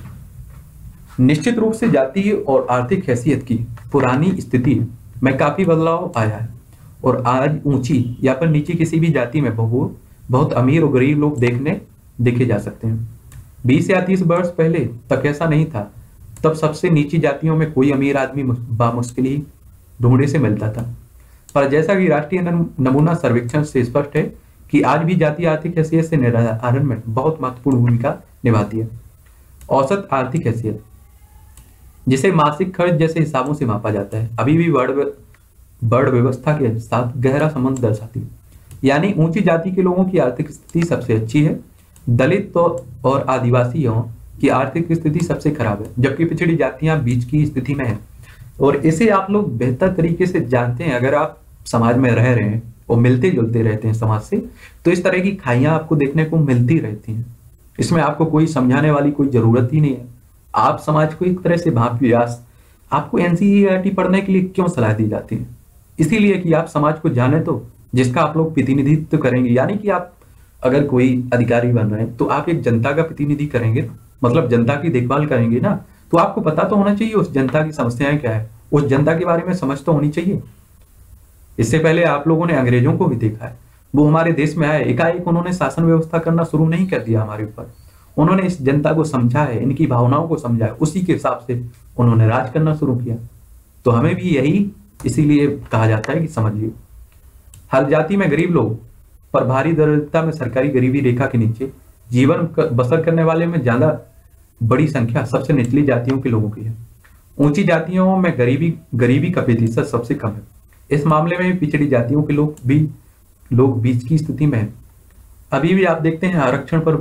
निश्चित रूप से जाति और आर्थिक हैसियत की पुरानी स्थिति में काफी बदलाव आया है और आज ऊंची या फिर नीची किसी भी जाति में बहुत बहुत अमीर और गरीब लोग देखने देखे जा सकते हैं। बीस या तीस वर्ष पहले तक ऐसा नहीं था, तब सबसे नीची जातियों में कोई अमीर आदमी बामुश्किल ही ढूंढे से मिलता था। पर जैसा कि राष्ट्रीय नमूना सर्वेक्षण से स्पष्ट है कि आज भी जाति आर्थिक हैसियत से निर्धारण में बहुत महत्वपूर्ण भूमिका निभाती है। औसत आर्थिक हैसियत, जिसे मासिक खर्च जैसे हिसाबों से मापा जाता है, अभी भी वर्ड वर्ड व्यवस्था के साथ गहरा संबंध दर्शाती है। यानी ऊंची जाति के लोगों की आर्थिक स्थिति सबसे अच्छी है, दलित तो और आदिवासियों की आर्थिक स्थिति सबसे खराब है, जबकि पिछड़ी जातियां बीच की स्थिति में है। और इसे आप लोग बेहतर तरीके से जानते हैं अगर आप समाज में रह रहे हैं और मिलते जुलते रहते हैं समाज से, तो इस तरह की खाइयां आपको देखने को मिलती रहती हैं। इसमें आपको कोई समझाने वाली कोई जरूरत ही नहीं है। आप समाज को एक तरह से भाप व्यास आपको एनसीईआरटी पढ़ने के लिए क्यों सलाह दी जाती है? इसीलिए कि आप समाज को जाने तो जिसका आप लोग प्रतिनिधित्व करेंगे। यानी कि आप अगर कोई अधिकारी बन रहे हैं तो आप एक जनता का प्रतिनिधि करेंगे, मतलब जनता की देखभाल करेंगे ना, तो आपको पता तो होना चाहिए उस जनता की समस्याएं क्या है, उस जनता के बारे में समझ तो होनी चाहिए। इससे पहले आप लोगों ने अंग्रेजों को भी देखा है, वो हमारे देश में आए, एकाएक उन्होंने शासन व्यवस्था करना शुरू नहीं कर दिया हमारे ऊपर। उन्होंने इस जनता को समझा है, इनकी भावनाओं को समझा है, उसी के हिसाब से उन्होंने राज करना शुरू किया। तो हमें भी यही इसीलिए कहा जाता है कि समझिए, हर जाति में गरीब लोग पर भारी दरिद्रता में सरकारी गरीबी रेखा के नीचे जीवन बसर करने वाले में ज्यादा बड़ी संख्या सबसे निचली जातियों के लोगों की है। ऊंची जातियों में गरीबी गरीबी का प्रतिशत सबसे कम है। इस मामले में पिछड़ी जातियों के लोग भी लोग बीच की स्थिति में है। अभी भी आप देखते हैं आरक्षण पर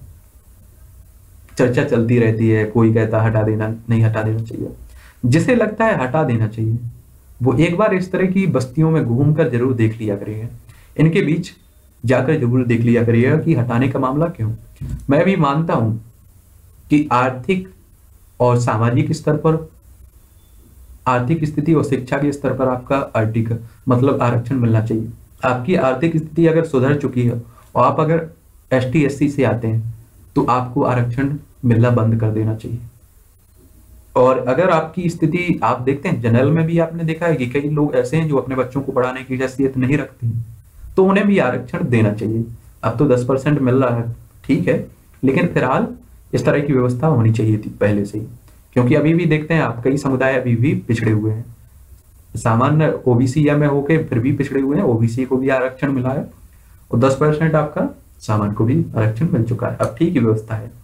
चर्चा चलती रहती है, कोई कहता है हटा देना नहीं हटा देना चाहिए, जिसे लगता है हटा देना चाहिए वो एक बार इस तरह की बस्तियों में घूमकर जरूर देख लिया करिएगा, इनके बीच जाकर जरूर देख लिया करिएगा कि हटाने का मामला क्यों। मैं भी मानता हूं कि आर्थिक और सामाजिक स्तर पर, आर्थिक स्थिति और शिक्षा के स्तर पर आपका आर्टिक मतलब आरक्षण मिलना चाहिए। आपकी आर्थिक स्थिति अगर सुधर चुकी है और आप अगर एस टी एस सी से आते हैं तो आपको आरक्षण मिलना बंद कर देना चाहिए। और अगर आपकी स्थिति आप देखते हैं जनरल में भी आपने देखा है कि कई लोग ऐसे हैं जो अपने बच्चों को पढ़ाने की हैसियत नहीं रखते हैं, तो उन्हें भी आरक्षण देना चाहिए। अब तो दस परसेंट मिल रहा है, ठीक है, लेकिन फिलहाल इस तरह की व्यवस्था होनी चाहिए थी पहले से ही, क्योंकि अभी भी देखते हैं आप कई समुदाय अभी भी पिछड़े हुए हैं। सामान्य ओबीसी या में होके फिर भी पिछड़े हुए हैं, ओबीसी को भी आरक्षण मिला है और दस परसेंट आपका सामान्य को भी आरक्षण मिल चुका है। अब ठीक ही व्यवस्था है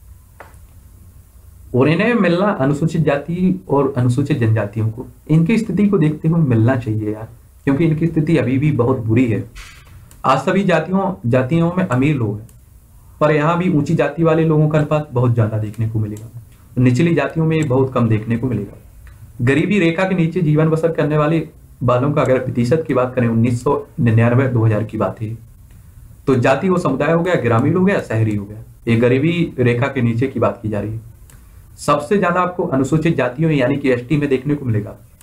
और इन्हें मिलना अनुसूचित जाति और अनुसूचित जनजातियों को इनकी स्थिति को देखते हुए मिलना चाहिए यार, क्योंकि इनकी स्थिति अभी भी बहुत बुरी है। आज सभी जातियों जातियों में अमीर लोग हैं, पर यहाँ भी ऊंची जाति वाले लोगों का अनुपात बहुत ज्यादा देखने को मिलेगा, निचली जातियों में बहुत कम देखने को मिलेगा। गरीबी रेखा के नीचे जीवन बसर करने वाले बालों का अगर प्रतिशत की बात करें उन्नीस सौ निन्यानवे दो हजार की बात है, तो जाति वो समुदाय हो गया, ग्रामीण हो गया, शहरी हो गया, ये गरीबी रेखा के नीचे की बात की जा रही है। सबसे ज्यादा आपको अनुसूचित जातियों यानी कि एसटी में देखने को मिलेगा।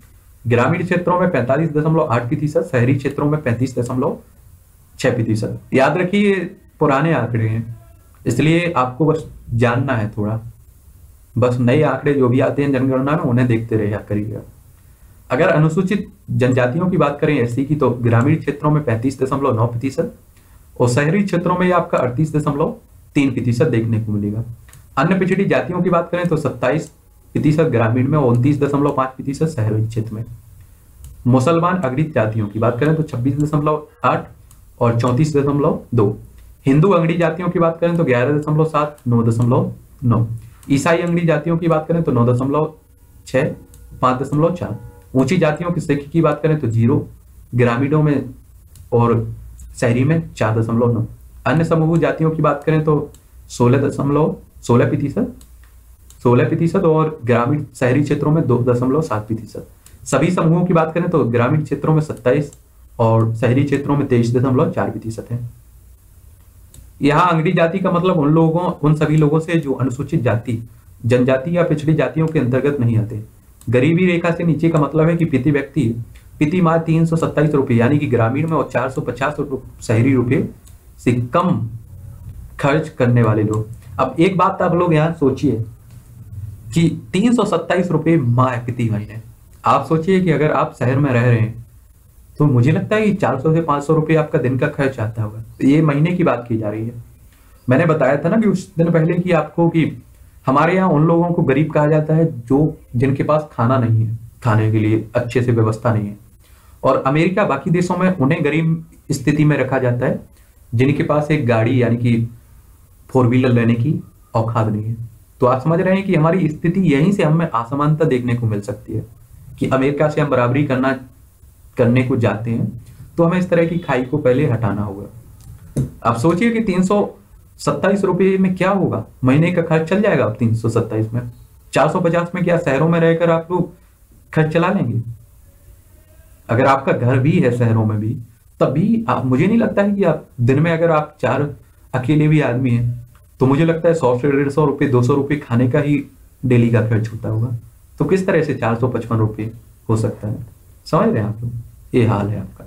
ग्रामीण क्षेत्रों में पैंतालीस दशमलव आठ प्रतिशत, शहरी क्षेत्रों में पैंतीस दशमलव छह प्रतिशत। याद रखिए पुराने आंकड़े हैं, इसलिए आपको बस जानना है थोड़ा, बस नए आंकड़े जो भी आते हैं जनगणना में उन्हें देखते रहिए करिएगा। अगर अनुसूचित जनजातियों की बात करें एससी की, तो ग्रामीण क्षेत्रों में पैंतीस दशमलव नौ प्रतिशत और शहरी क्षेत्रों में आपका अड़तीस दशमलव तीन प्रतिशत देखने को मिलेगा। अन्य पिछड़ी जातियों की बात करें तो सत्ताईस प्रतिशत ग्रामीण में और उनतीस दशमलव पांच प्रतिशत शहरी क्षेत्र में। मुसलमान अगड़ित जातियों की बात करें तो छब्बीस दशमलव आठ और चौंतीस दशमलव दो। हिंदू अंगड़ी जातियों की बात करें तो ग्यारह दशमलव सात, नौ दशमलव नौ। ईसाई अंगड़ी जातियों की बात करें तो नौ दशमलव छह, पांच दशमलव चार। ऊंची जातियों की सिख की बात करें तो जीरो ग्रामीणों में और शहरी में चार दशमलव नौ। अन्य समूह जातियों की बात करें तो सोलह दशमलव सोलह प्रतिशत सोलह प्रतिशत और ग्रामीण शहरी क्षेत्रों में दो दशमलव सात प्रतिशत। सभी समूहों की बात करें तो ग्रामीण क्षेत्रों में सत्ताईस और शहरी क्षेत्रों में तेईस दशमलव चार प्रतिशत है। यहाँ अंगड़ी जाति का मतलब उन लोगों उन सभी लोगों से जो अनुसूचित जाति, जनजाति या पिछड़ी जातियों के अंतर्गत नहीं आते। गरीबी रेखा से नीचे का मतलब है कि प्रति व्यक्ति प्रति माह तीन सौ सत्ताईस रुपये यानी कि ग्रामीण में और चार सौ पचास शहरी रुपये से कम खर्च करने वाले लोग। अब एक बात आप लोग यहाँ सोचिए कि तीन सौ सत्ताईस रुपये माह प्रति महीने। आप सोचिए कि अगर आप शहर में रह रहे हैं तो मुझे लगता है कि चार सौ से पांच सौ रुपये आपका दिन का खर्च आता होगा। तो ये महीने की बात की जा रही है। मैंने बताया था ना कि उस दिन पहले कि आपको कि हमारे यहाँ उन लोगों को गरीब कहा जाता है जो जिनके पास खाना नहीं है, खाने के लिए अच्छे से व्यवस्था नहीं है। और अमेरिका बाकी देशों में उन्हें गरीब स्थिति में रखा जाता है जिनके पास एक गाड़ी यानी कि फोर व्हीलर लेने की औकात नहीं है। तो आप समझ रहे हैं कि हमारी स्थिति यहीं से हमें असमानता देखने को मिल सकती है कि अमेरिका से हम बराबरी करना करने को जाते हैं तो हमें इस तरह की खाई को पहले हटाना होगा। आप सोचिए कि तीन सौ सत्ताईस रुपये में क्या होगा, महीने का खर्च चल जाएगा। आप तीन सौ सत्ताईस में चार सौ पचास में क्या शहरों में रहकर आप लोग खर्च चला लेंगे? अगर आपका घर भी है शहरों में भी तब भी आप, मुझे नहीं लगता है कि आप दिन में अगर आप चार अकेले भी आदमी हैं तो मुझे लगता है सौ से डेढ़ सौ रुपये दो सौ रुपये खाने का ही डेली का खर्च होता होगा। तो किस तरह से चार सौ पचपन रुपये हो सकता है? समझ रहे हैं आप लोग? ये हाल है आपका।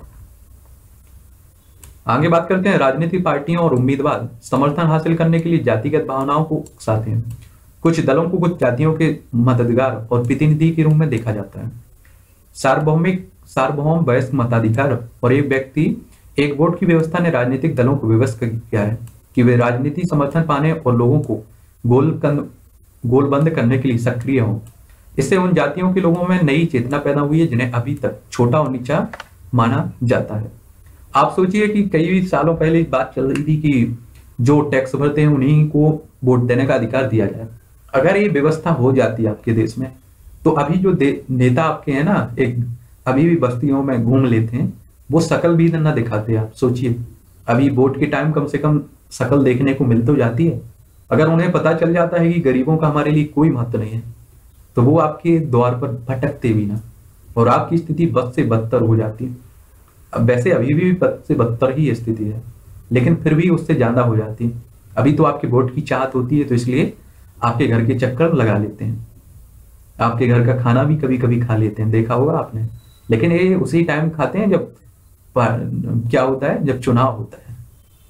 आगे बात करते हैं। राजनीतिक पार्टियों और उम्मीदवार समर्थन हासिल करने के लिए जातिगत भावनाओं को उकसाते हैं। कुछ दलों को कुछ जातियों के मददगार और प्रतिनिधि के रूप में देखा जाता है। सार्वभौमिक सार्वभौम वयस्क मताधिकार और एक व्यक्ति एक वोट की व्यवस्था ने राजनीतिक दलों को विवश किया है कि वे राजनीति समर्थन पाने और लोगों को गोल गोलबंद करने के लिए सक्रिय हों। इससे उन जातियों के लोगों में नई चेतना पैदा हुई है जिन्हें अभी तक छोटा और नीचा माना जाता है। आप सोचिए कि कई सालों पहले बात चल रही थी कि जो टैक्स भरते हैं उन्हीं को वोट देने का अधिकार दिया जाए। अगर ये व्यवस्था हो जाती है आपके देश में तो अभी जो नेता आपके हैं ना, एक अभी भी बस्तियों में घूम लेते हैं, वो शकल भी ना दिखाते। आप सोचिए अभी वोट के टाइम कम से कम शकल देखने को मिल तो जाती है। अगर उन्हें पता चल जाता है कि गरीबों का हमारे लिए कोई महत्व नहीं है तो वो आपके द्वार पर भटकते भी ना, और आपकी स्थिति बद से बदतर हो जाती है। अब वैसे अभी भी बद से बदतर ही स्थिति है, लेकिन फिर भी उससे ज्यादा हो जाती है। अभी तो आपके वोट की चाहत होती है तो इसलिए आपके घर के चक्कर लगा लेते हैं, आपके घर का खाना भी कभी कभी खा लेते हैं, देखा होगा आपने। लेकिन ये उसी टाइम खाते हैं जब क्या होता है, जब चुनाव होता है।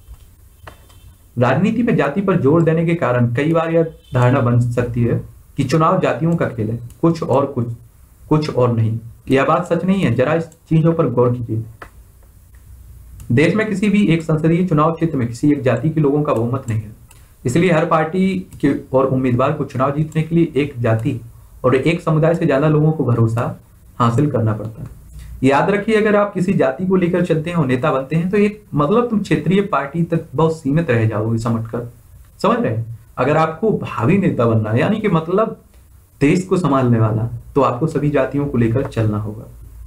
राजनीति में जाति पर जोर देने के कारण कई बार यह धारणा बन सकती है कि चुनाव जातियों का खेल है, कुछ और कुछ कुछ और नहीं। यह बात सच नहीं है। जरा इस चीजों पर गौर कीजिए। देश में किसी भी एक संसदीय चुनाव क्षेत्र में किसी एक जाति के लोगों का बहुमत नहीं है, इसलिए हर पार्टी के और उम्मीदवार को चुनाव जीतने के लिए एक जाति और एक समुदाय से ज्यादा लोगों को भरोसा हासिल करना पड़ता है। याद रखिए, अगर आप किसी जाति को लेकर चलते हैं और नेता बनते हैं तो एक मतलब तुम क्षेत्रीय पार्टी तक बहुत सीमित रह जाओगे समझ कर। समझ रहे हैं? अगर आपको भावी नेता बनना है यानी कि मतलब देश को संभालने वाला, तो आपको सभी जातियों को लेकर चलना होगा।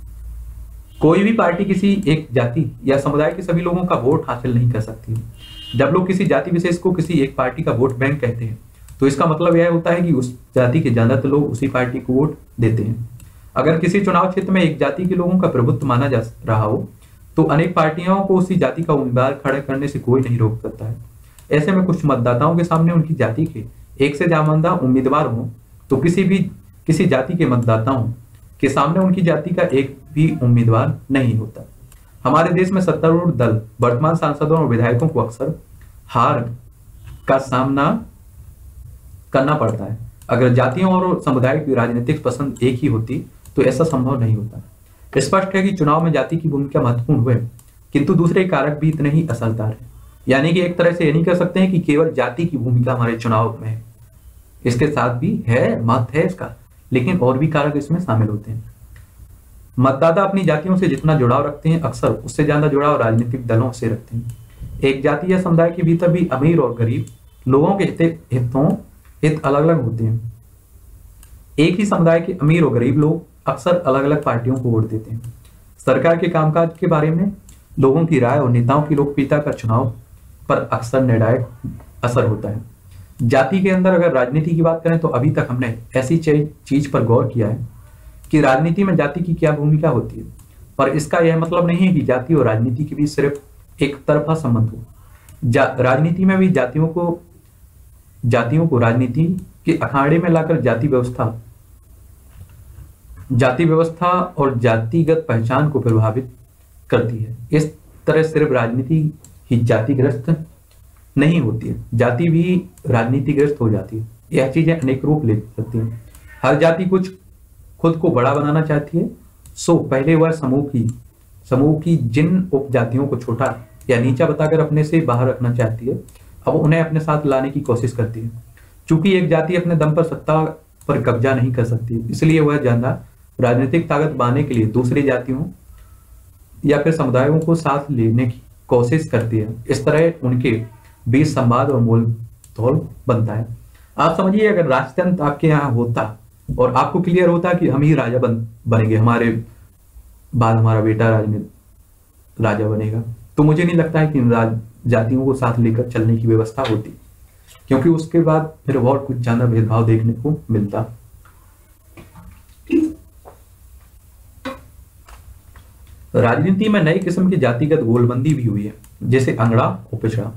कोई भी पार्टी किसी एक जाति या समुदाय के सभी लोगों का वोट हासिल नहीं कर सकती। जब लोग किसी जाति विशेष को किसी एक पार्टी का वोट बैंक कहते हैं तो इसका मतलब यह होता है कि उस जाति के ज्यादातर लोग उसी पार्टी को वोट देते हैं। अगर किसी चुनाव क्षेत्र में एक जाति के लोगों का प्रभुत्व माना जा रहा हो तो अनेक पार्टियों को उसी जाति का उम्मीदवार खड़ा करने से कोई नहीं रोक सकता है। ऐसे में कुछ मतदाताओं के सामने उनकी जाति के एक से ज्यादा उम्मीदवार हों तो किसी भी किसी जाति के मतदाताओं के सामने उनकी जाति का एक भी उम्मीदवार नहीं होता। हमारे देश में सत्तारूढ़ दल वर्तमान सांसदों और विधायकों को अक्सर हार का सामना करना पड़ता है। अगर जातियों और समुदाय की राजनीतिक पसंद एक ही होती तो ऐसा संभव नहीं होता। स्पष्ट है कि चुनाव में जाति की भूमिका महत्वपूर्ण हुए, किंतु दूसरे कारक भी इतने ही असरदार है। यानी कि एक तरह से ये नहीं कह सकते हैं कि केवल जाति की भूमिका हमारे चुनाव में है, इसके साथ भी है, महत्व है इसका, लेकिन और भी कारक इसमें शामिल होते हैं। मतदाता अपनी जातियों से जितना जुड़ाव रखते हैं, अक्सर उससे ज्यादा जुड़ाव राजनीतिक दलों से रखते हैं। एक जाति या समुदाय के भीतर भी अमीर और गरीब लोगों के हित हितों हित अलग अलग होते हैं। एक ही समुदाय के अमीर और गरीब लोग अक्सर अलग अलग पार्टियों को वोट देते हैं। सरकार के कामकाज के बारे में लोगों की राय और नेताओं की लोकप्रियता का चुनाव पर अक्सर निर्णायक असर होता है। जाति के अंदर अगर राजनीति की बात करें तो अभी तक हमने ऐसी चीज पर गौर किया है कि राजनीति में जाति की क्या भूमिका होती है, पर इसका यह मतलब नहीं है कि जाति और राजनीति के बीच सिर्फ एक तरफा संबंध हो। राजनीति में भी जातियों को जातियों को राजनीति के अखाड़े में लाकर जाति व्यवस्था जाति व्यवस्था और जातिगत पहचान को प्रभावित करती है। इस तरह सिर्फ राजनीति ही जातिग्रस्त नहीं होती है, जाति भी राजनीतिग्रस्त हो जाती है। यह चीजें अनेक रूप ले सकती हैं। हर जाति कुछ खुद को बड़ा बनाना चाहती है, सो पहले वह समूह की समूह की जिन उपजातियों को छोटा या नीचा बताकर अपने से बाहर रखना चाहती है, अब उन्हें अपने साथ लाने की कोशिश करती है। चूंकि एक जाति अपने दम पर सत्ता पर कब्जा नहीं कर सकती, इसलिए वह ज्यादा राजनीतिक ताकत पाने के लिए दूसरी जातियों या फिर समुदायों को साथ लेने की कोशिश करती है। इस तरह उनके बीच संवाद और मोल तोल बनता है। आप समझिए, अगर राजतंत्र आपके यहाँ होता और आपको क्लियर होता कि हम ही राजा बन बनेंगे, हमारे बाद हमारा बेटा राजनीति राजा बनेगा, तो मुझे नहीं लगता है कि राज जातियों को साथ लेकर चलने की व्यवस्था होती, क्योंकि उसके बाद फिर बहुत कुछ ज्यादा भेदभाव देखने को मिलता। राजनीति में नई किस्म की जातिगत गोलबंदी भी हुई है, जैसे अंगड़ा और पिछड़ा।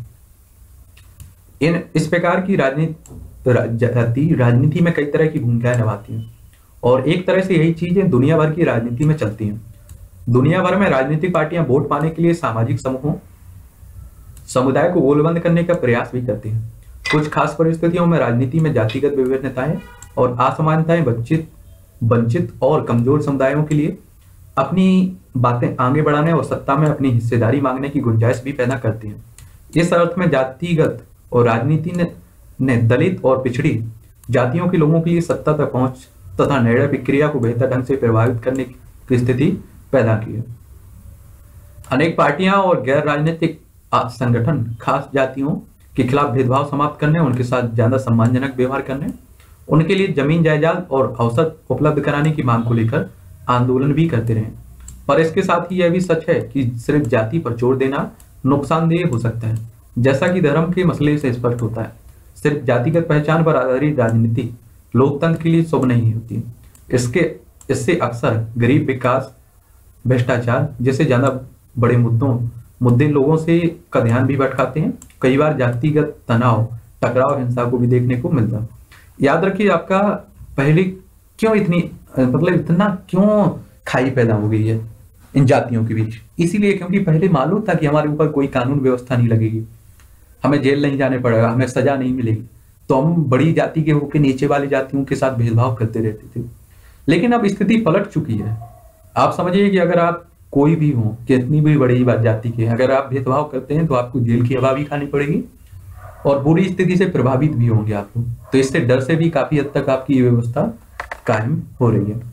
इन इस प्रकार की राजनीति जाति राजनीति में कई तरह की भूमिकाएं निभाती हैं, और एक तरह से यही चीजें दुनिया भर की राजनीति में चलती हैं। दुनिया भर में राजनीतिक पार्टियां वोट पाने के लिए सामाजिक समूहों समुदाय को गोलबंद करने का प्रयास भी करती हैं। कुछ खास परिस्थितियों में राजनीति में जातिगत विभिन्नताएं और असमानताएं वंचित वंचित और कमजोर समुदायों के लिए अपनी बातें आगे बढ़ाने और सत्ता में अपनी हिस्सेदारी मांगने की गुंजाइश भी पैदा करती हैं। इस अर्थ में जातिगत और राजनीति ने, ने दलित और पिछड़ी जातियों के लोगों के लिए सत्ता तक पहुंच तथा निर्णय प्रक्रिया को बेहतर ढंग से प्रभावित करने की स्थिति पैदा की है। अनेक पार्टियां और गैर राजनीतिक संगठन खास जातियों के खिलाफ भेदभाव समाप्त करने, उनके साथ ज्यादा सम्मानजनक व्यवहार करने, उनके लिए जमीन जायदाद और अवसर उपलब्ध कराने की मांग को लेकर आंदोलन भी करते रहे। पर इसके साथ ही यह भी सच है कि सिर्फ जाति पर जोर देना नुकसानदेह हो सकता है, जैसा कि धर्म के मसले से स्पष्ट होता है। सिर्फ जातिगत पहचान पर आधारित राजनीति लोकतंत्र के लिए शुभ नहीं होती। इसके इससे अक्सर गरीब विकास, भ्रष्टाचार जैसे ज्यादा बड़े मुद्दों मुद्दे लोगों से का ध्यान भी भटकाते हैं। कई बार जातिगत तनाव, टकराव, हिंसा को भी देखने को मिलता है। याद रखिए, आपका पहले क्यों इतनी मतलब इतना क्यों खाई पैदा हो गई है इन जातियों के बीच? इसीलिए क्योंकि पहले मालूम था कि हमारे ऊपर कोई कानून व्यवस्था नहीं लगेगी, हमें जेल नहीं जाने पड़ेगा, हमें सजा नहीं मिलेगी, तो हम बड़ी जाति के होकर नीचे वाली जातियों के साथ भेदभाव करते रहते थे। लेकिन अब स्थिति पलट चुकी है। आप समझिए कि अगर आप कोई भी हो, कितनी भी बड़ी जाति के, अगर आप भेदभाव करते हैं तो आपको जेल की हवा भी खानी पड़ेगी और बुरी स्थिति से प्रभावित भी होंगे आप लोग। तो इससे डर से भी काफी हद तक आपकी व्यवस्था कायम हो रही है।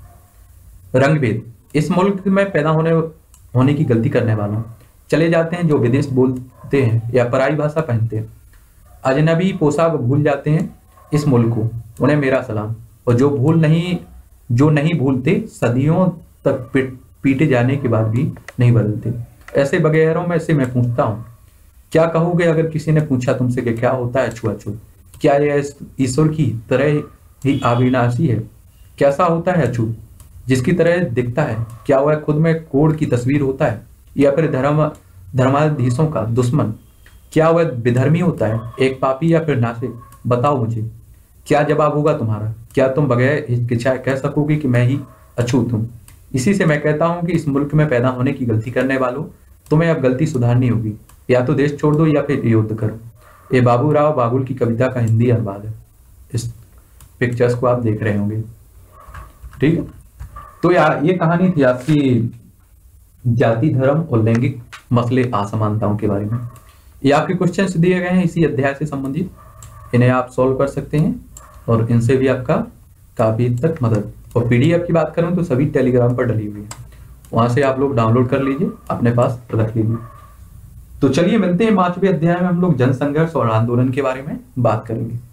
रंगभेद, इस मुल्क में पैदा होने होने की गलती करने वालों चले जाते हैं जो विदेश बोलते हैं या पराई भाषा पहनते हैं, अजनबी पोशाक भूल जाते हैं इस मुल्क को, उन्हें मेरा सलाम। और जो भूल नहीं जो नहीं भूलते, सदियों तक पीट, पीटे जाने के बाद भी नहीं बदलते। ऐसे बगैरों में से मैं पूछता हूँ, क्या कहोगे अगर किसी ने पूछा तुमसे कि क्या होता है अछूत? क्या यह ईश्वर की तरह ही अविनाशी है? कैसा होता है अछूत? जिसकी तरह दिखता है, क्या वह खुद में कोड की तस्वीर होता है या फिर धर्म धर्माधीशों का दुश्मन? क्या वह विधर्मी होता है, एक पापी या फिर नासिक? बताओ मुझे, क्या जवाब होगा तुम्हारा? क्या तुम बगैर हिचकिचाए कह सकोगे कि मैं ही अछूत हूं। इसी से मैं कहता हूं कि इस मुल्क में पैदा होने की गलती करने वालों, तुम्हें अब गलती सुधारनी होगी। या तो देश छोड़ दो या फिर युद्ध करो। ये बाबूराव बागुल की कविता का हिंदी अनुवाद है। इस पिक्चर्स को आप देख रहे होंगे, ठीक है। तो यार ये कहानी थी आपकी जाति, धर्म और लैंगिक मसले असमानताओं के बारे में। ये आपके क्वेश्चंस दिए गए हैं इसी अध्याय से संबंधित, इन्हें आप सॉल्व कर सकते हैं और इनसे भी आपका काफी हद तक मदद। और पीडीएफ की बात करूं तो सभी टेलीग्राम पर डली हुई है, वहां से आप लोग डाउनलोड कर लीजिए, अपने पास रख लीजिए। तो चलिए मिलते हैं पांचवें अध्याय में, हम लोग जनसंघर्ष और आंदोलन के बारे में बात करेंगे।